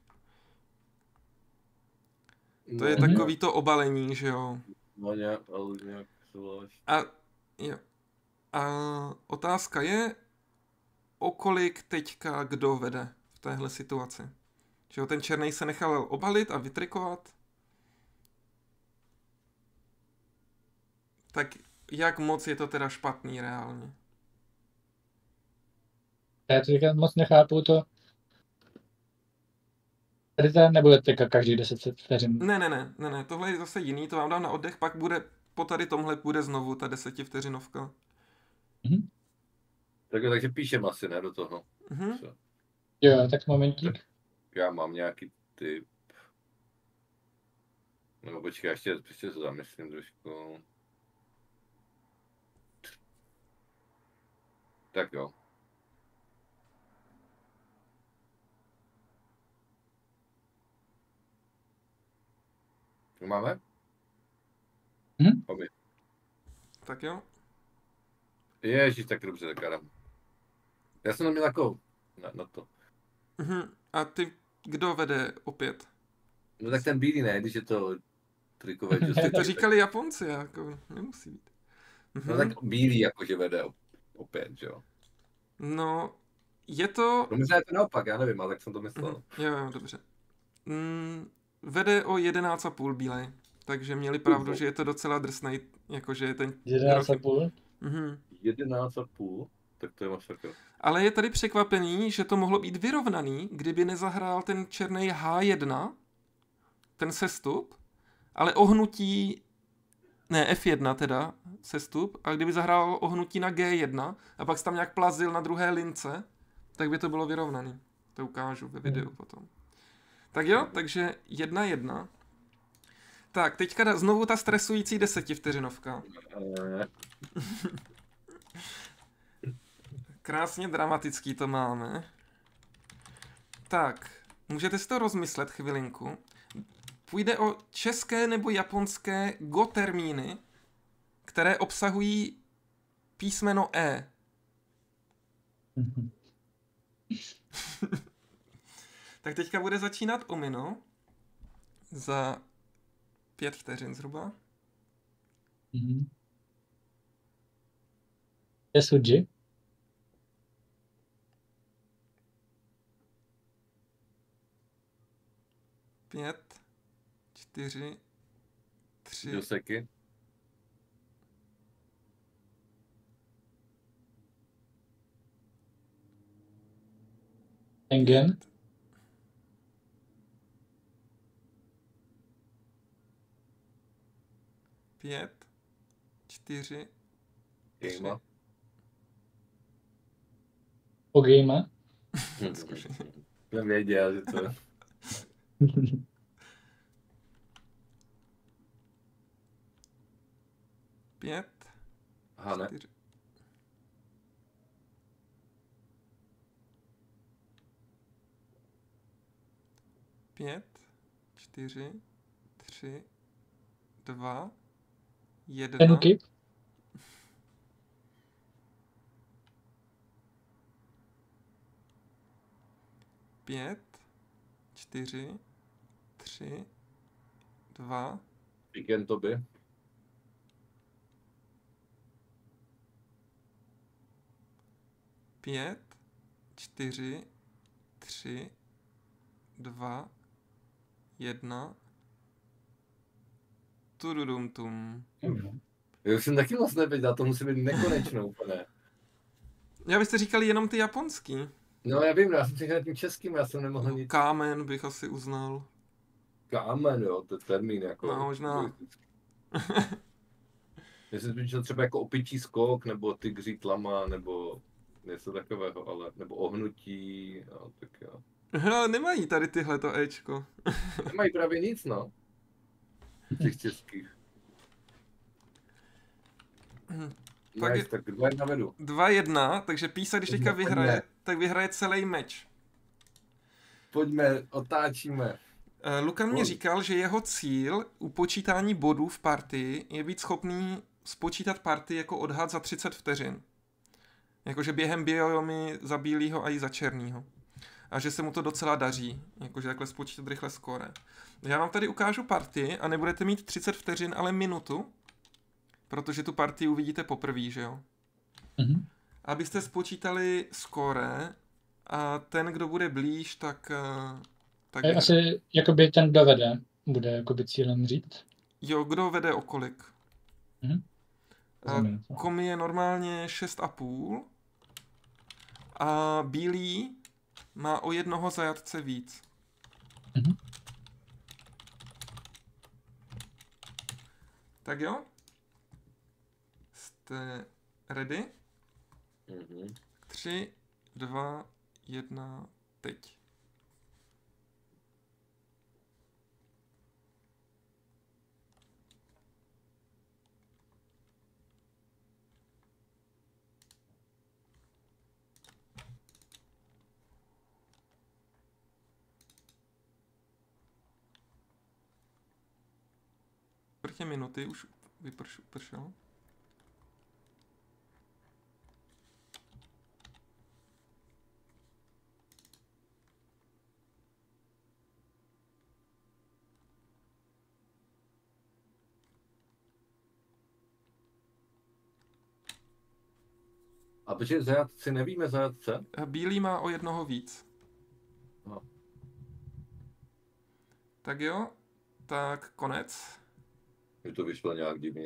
To je No, takový to obalení, že jo. No nějak, ale nějak zvlášť. A jo. A otázka je, o kolik teďka kdo vede v téhle situaci. Že jo, ten černej se nechal obalit a vytrikovat. Tak jak moc je to teda špatný reálně? Já to teďka moc nechápu to. Tady to nebude teďka každý deset vteřin. Ne, ne, ne, ne, ne, tohle je zase jiný, to vám dám na oddech, pak bude, po tady tomhle bude znovu ta desetivteřinovka. Mhm. Tak, takže píšem asi, ne, do toho. Mhm. Co? Jo, tak momentík. Já mám nějaký typ. Nebo počkej, ještě, ještě se zamyslím trošku. Tak jo. Co máme? Hm? Obě. Tak jo. Ježíš, tak dobře, tak já dám. Já jsem měl jako na, na to. Mhm. A ty, kdo vede opět? No tak ten bílý ne, když je to trikové džusy. Ty to říkali Japonci, jako nemusí být. No tak bílý jakože vede op- opět, že jo. No, je to... No možná je to naopak, já nevím, ale tak jsem to myslel. Mhm. Jo, jo, dobře. Mm, vede o jedenáct a půl bílej, takže měli pravdu, Uhu. že je to docela drsnej, jakože je ten... jedenáct a půl. Mhm. jedenáct a půl, tak to je masakr. Ale je tady překvapený, že to mohlo být vyrovnaný, kdyby nezahrál ten černý há jedna, ten sestup, ale ohnutí, ne ef jedna teda, sestup, a kdyby zahrál ohnutí na gé jedna a pak se tam nějak plazil na druhé lince, tak by to bylo vyrovnaný. To ukážu ve videu potom. Tak jo, takže jedna jedna. Tak, teďka da- znovu ta stresující desetivteřinovka. Eh, Krásně dramatický to máme. Tak, můžete si to rozmyslet chvilinku. Půjde o české nebo japonské go termíny, které obsahují písmeno E. Tak teďka bude začínat Omino. Za pět vteřin zhruba. Mhm. Je Suji. Pět, čtyři, tři, Joseky. Tengen. pět, čtyři, Kejma. Ogejma. Jsem věděl, že to... pět, Hane. čtyři. Pět, čtyři, tři, dva, jedna. Tenuki. Pět, čtyři, tři, dva, Piken to by. pět, čtyři, tři, dva, jedna. Tududum tum. Já už jsem taky moc nevěděl, to musí být nekonečno úplně. Já byste říkali jenom ty japonský. No já vím, já jsem si říkal tím českým, já jsem nemohl nic. Kámen bych asi uznal. Kámen, jo, to je termín jako. No, možná. Já jsem slyšel třeba jako opičí skok, nebo tygří tlama, nebo něco takového, ale, nebo ohnutí, jo, tak jo. Hele, nemají tady tyhleto Ečko. Nemají právě nic, no. Těch českých. Tak Nice, je- tak dva jedna vedu. dva jedna, takže Písa, když teďka Pojďme. vyhraje, tak vyhraje celý meč. Pojďme, otáčíme. Eh, Lukan mě Pojď. říkal, že jeho cíl u počítání bodů v partii je být schopný spočítat partii jako odhad za třicet vteřin. Jakože během biomy za bílýho a i za černýho. A že se mu to docela daří, jakože takhle spočítat rychle skóre. Já vám tady ukážu partii a nebudete mít třicet vteřin, ale minutu, protože tu partii uvidíte poprvé, že jo? Mhm. Abyste spočítali skóre a ten, kdo bude blíž, tak... eh, tak A asi jakoby ten, kdo vede, bude jakoby cílem říct. Jo, kdo vede o kolik? Mhm. Eh, Rozumím. Komi je normálně šest a půl a bílý má o jednoho zajatce víc. Mhm. Tak jo? Jste ready? Mhm. Tři, dva, jedna, teď. Čtvrtě minuty už vyprš, vypršelo. A protože zajatci nevíme zajatce? A bílý má o jednoho víc. No. Tak jo, tak konec. Že to vyšlo nějak divně.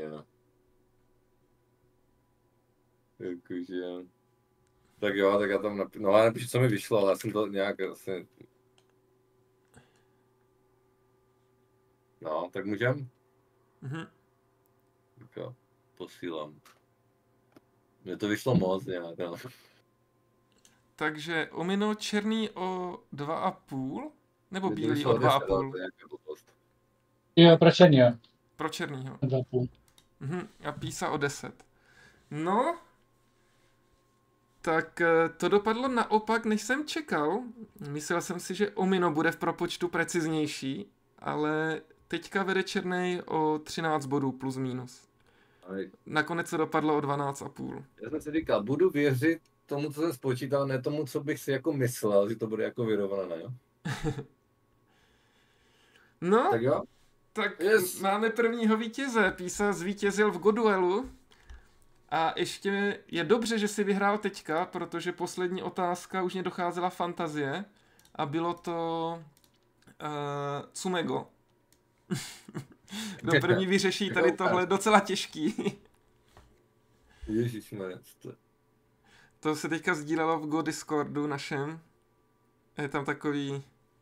Jakože... Tak jo, tak já tam napíšu, no já napíšu, co mi vyšlo, ale já jsem to nějak asi... No, tak můžem? Mhm. Tak jo, posílám. Mně to vyšlo moc nějak, no. Takže Omino černý o dva a půl? Nebo Mně to bílý vyšlo o dva a deset, ale půl? to je nějaká blbost. Jo, pro černýho. Pro černýho. Dva půl. Mhm. A Písa o deset. No, tak eh, to dopadlo naopak, než jsem čekal. Myslel jsem si, že Omino bude v propočtu preciznější, ale teďka vede černej o třináct bodů plus minus. Ale Nakonec to dopadlo o dvanáct a půl. já jsem si říkal, budu věřit tomu, co jsem spočítal, ne tomu, co bych si jako myslel, že to bude jako vyrovnané, jo? No, Tak jo? tak Yes. máme prvního vítěze. Písa zvítězil v Goduelu. A ještě je dobře, že si vyhrál teďka, protože poslední otázka už mě docházela fantazie a bylo to uh, Tsumego. Kdo první vyřeší tady tohle docela těžký. Ježišmarja, co to... To se teďka sdílelo v Go Discordu našem. Je tam takový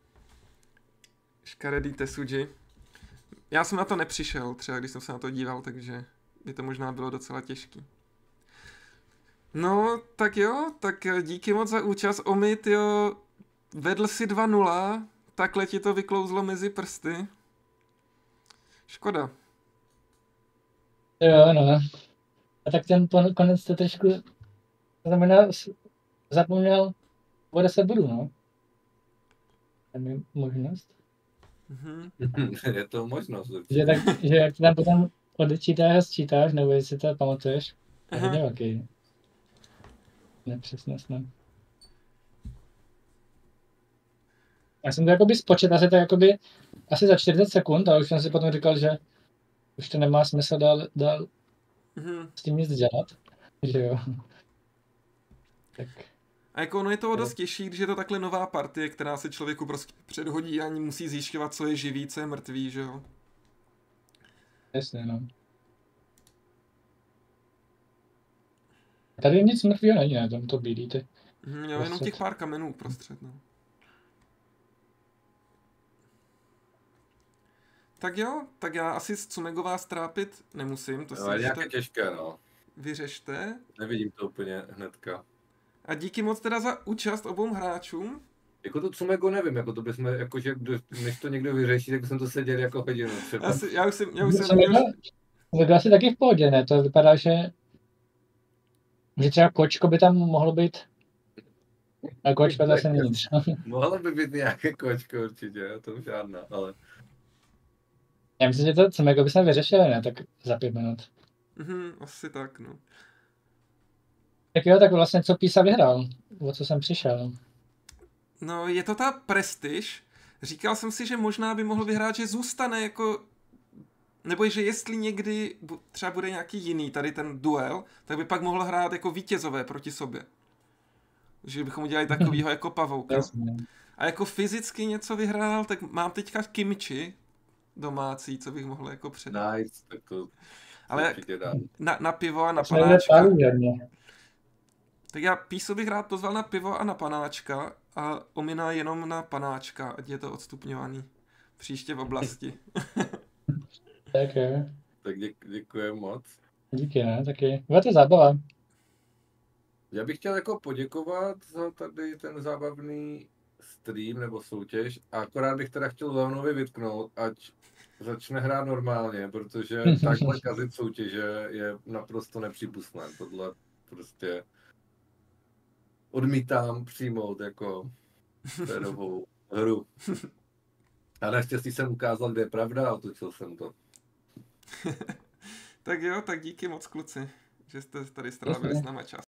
škaredý Tesuji. Já jsem na to nepřišel, třeba když jsem se na to díval, takže by to možná bylo docela těžký. No, tak jo, tak díky moc za účast. Omi, tyjo, vedl si dva nula, takhle ti to vyklouzlo mezi prsty. Škoda. Jo, no. A tak ten pon- konec to trošku znamená, zapomněl o deset bodů, no. Tam je možnost. Mhm. Je to možnost určitě. Že, tak, že jak to tam potom odečítáš a sčítáš, nebo jestli to pamatuješ, to je Aha. hodně velký. Nepřesnost, no. Já jsem to jakoby spočítal, asi to jakoby asi za čtyřicet sekund, a už jsem si potom říkal, že už to nemá smysl dál, dál Mhm. s tím nic dělat. Že jo. Tak. A jako ono je to dost těžší, když je to takhle nová partie, která se člověku prostě předhodí a ani musí zjišťovat, co je živý, co je mrtvý, že jo. Jasně, no. Tady nic mrtvého není, ne? Tam to bílý, ty. Mhm, jo, jenom těch pár kamenů uprostřed, no. Tak jo, tak já asi z Tsumego vás trápit nemusím, to si No, je nějaké tak těžké, no. vyřešte. Nevidím to úplně hnedka. A díky moc teda za účast obou hráčům. Jako to Tsumego nevím, jako to bychom, jakože, než to někdo vyřeší, tak bychom to seděli jako hodinu třeba. Já, si, já už jsem, já už jsem To měl... vypadá asi taky v pohodě, ne? To vypadá, že že třeba kočko by tam mohlo být. A kočko zase není třeba. Mohlo by být nějaké kočko určitě, to žádná, ale... Já myslím, že to Tsumego bychom vyřešili, ne? Tak za pět minut. Mhm, asi tak, no. Tak jo, tak vlastně co Písa vyhrál? O co jsem přišel? No, je to ta prestiž. Říkal jsem si, že možná by mohl vyhrát, že zůstane jako... Nebo že jestli někdy bu- třeba bude nějaký jiný tady ten duel, tak by pak mohl hrát jako vítězové proti sobě. Že bychom udělali takovýho jako pavouka. Jasně. A jako fyzicky něco vyhrál, tak mám teďka kimchi domácí, co bych mohl jako předat. Nice, tak to Ale určitě dám. na, na pivo a na Jsme jde panáčka. pálí hodně. Tak já Písu bych rád pozval na pivo a na panáčka a Omina jenom na panáčka, ať je to odstupňovaný. Příště v oblasti. Tak jo. Tak děk, děkuji moc. Díky, ne? Taky. Byla to zábava. Já bych chtěl jako poděkovat za tady ten zábavný stream nebo soutěž a akorát bych teda chtěl Leonovi vytknout, ať začne hrát normálně, protože takhle kazit soutěže je naprosto nepřípustné. Tohle prostě odmítám přijmout jako férovou hru. A naštěstí jsem ukázal, kde je pravda a otočil jsem to. Tak jo, tak díky moc kluci, že jste tady strávili s náma čas.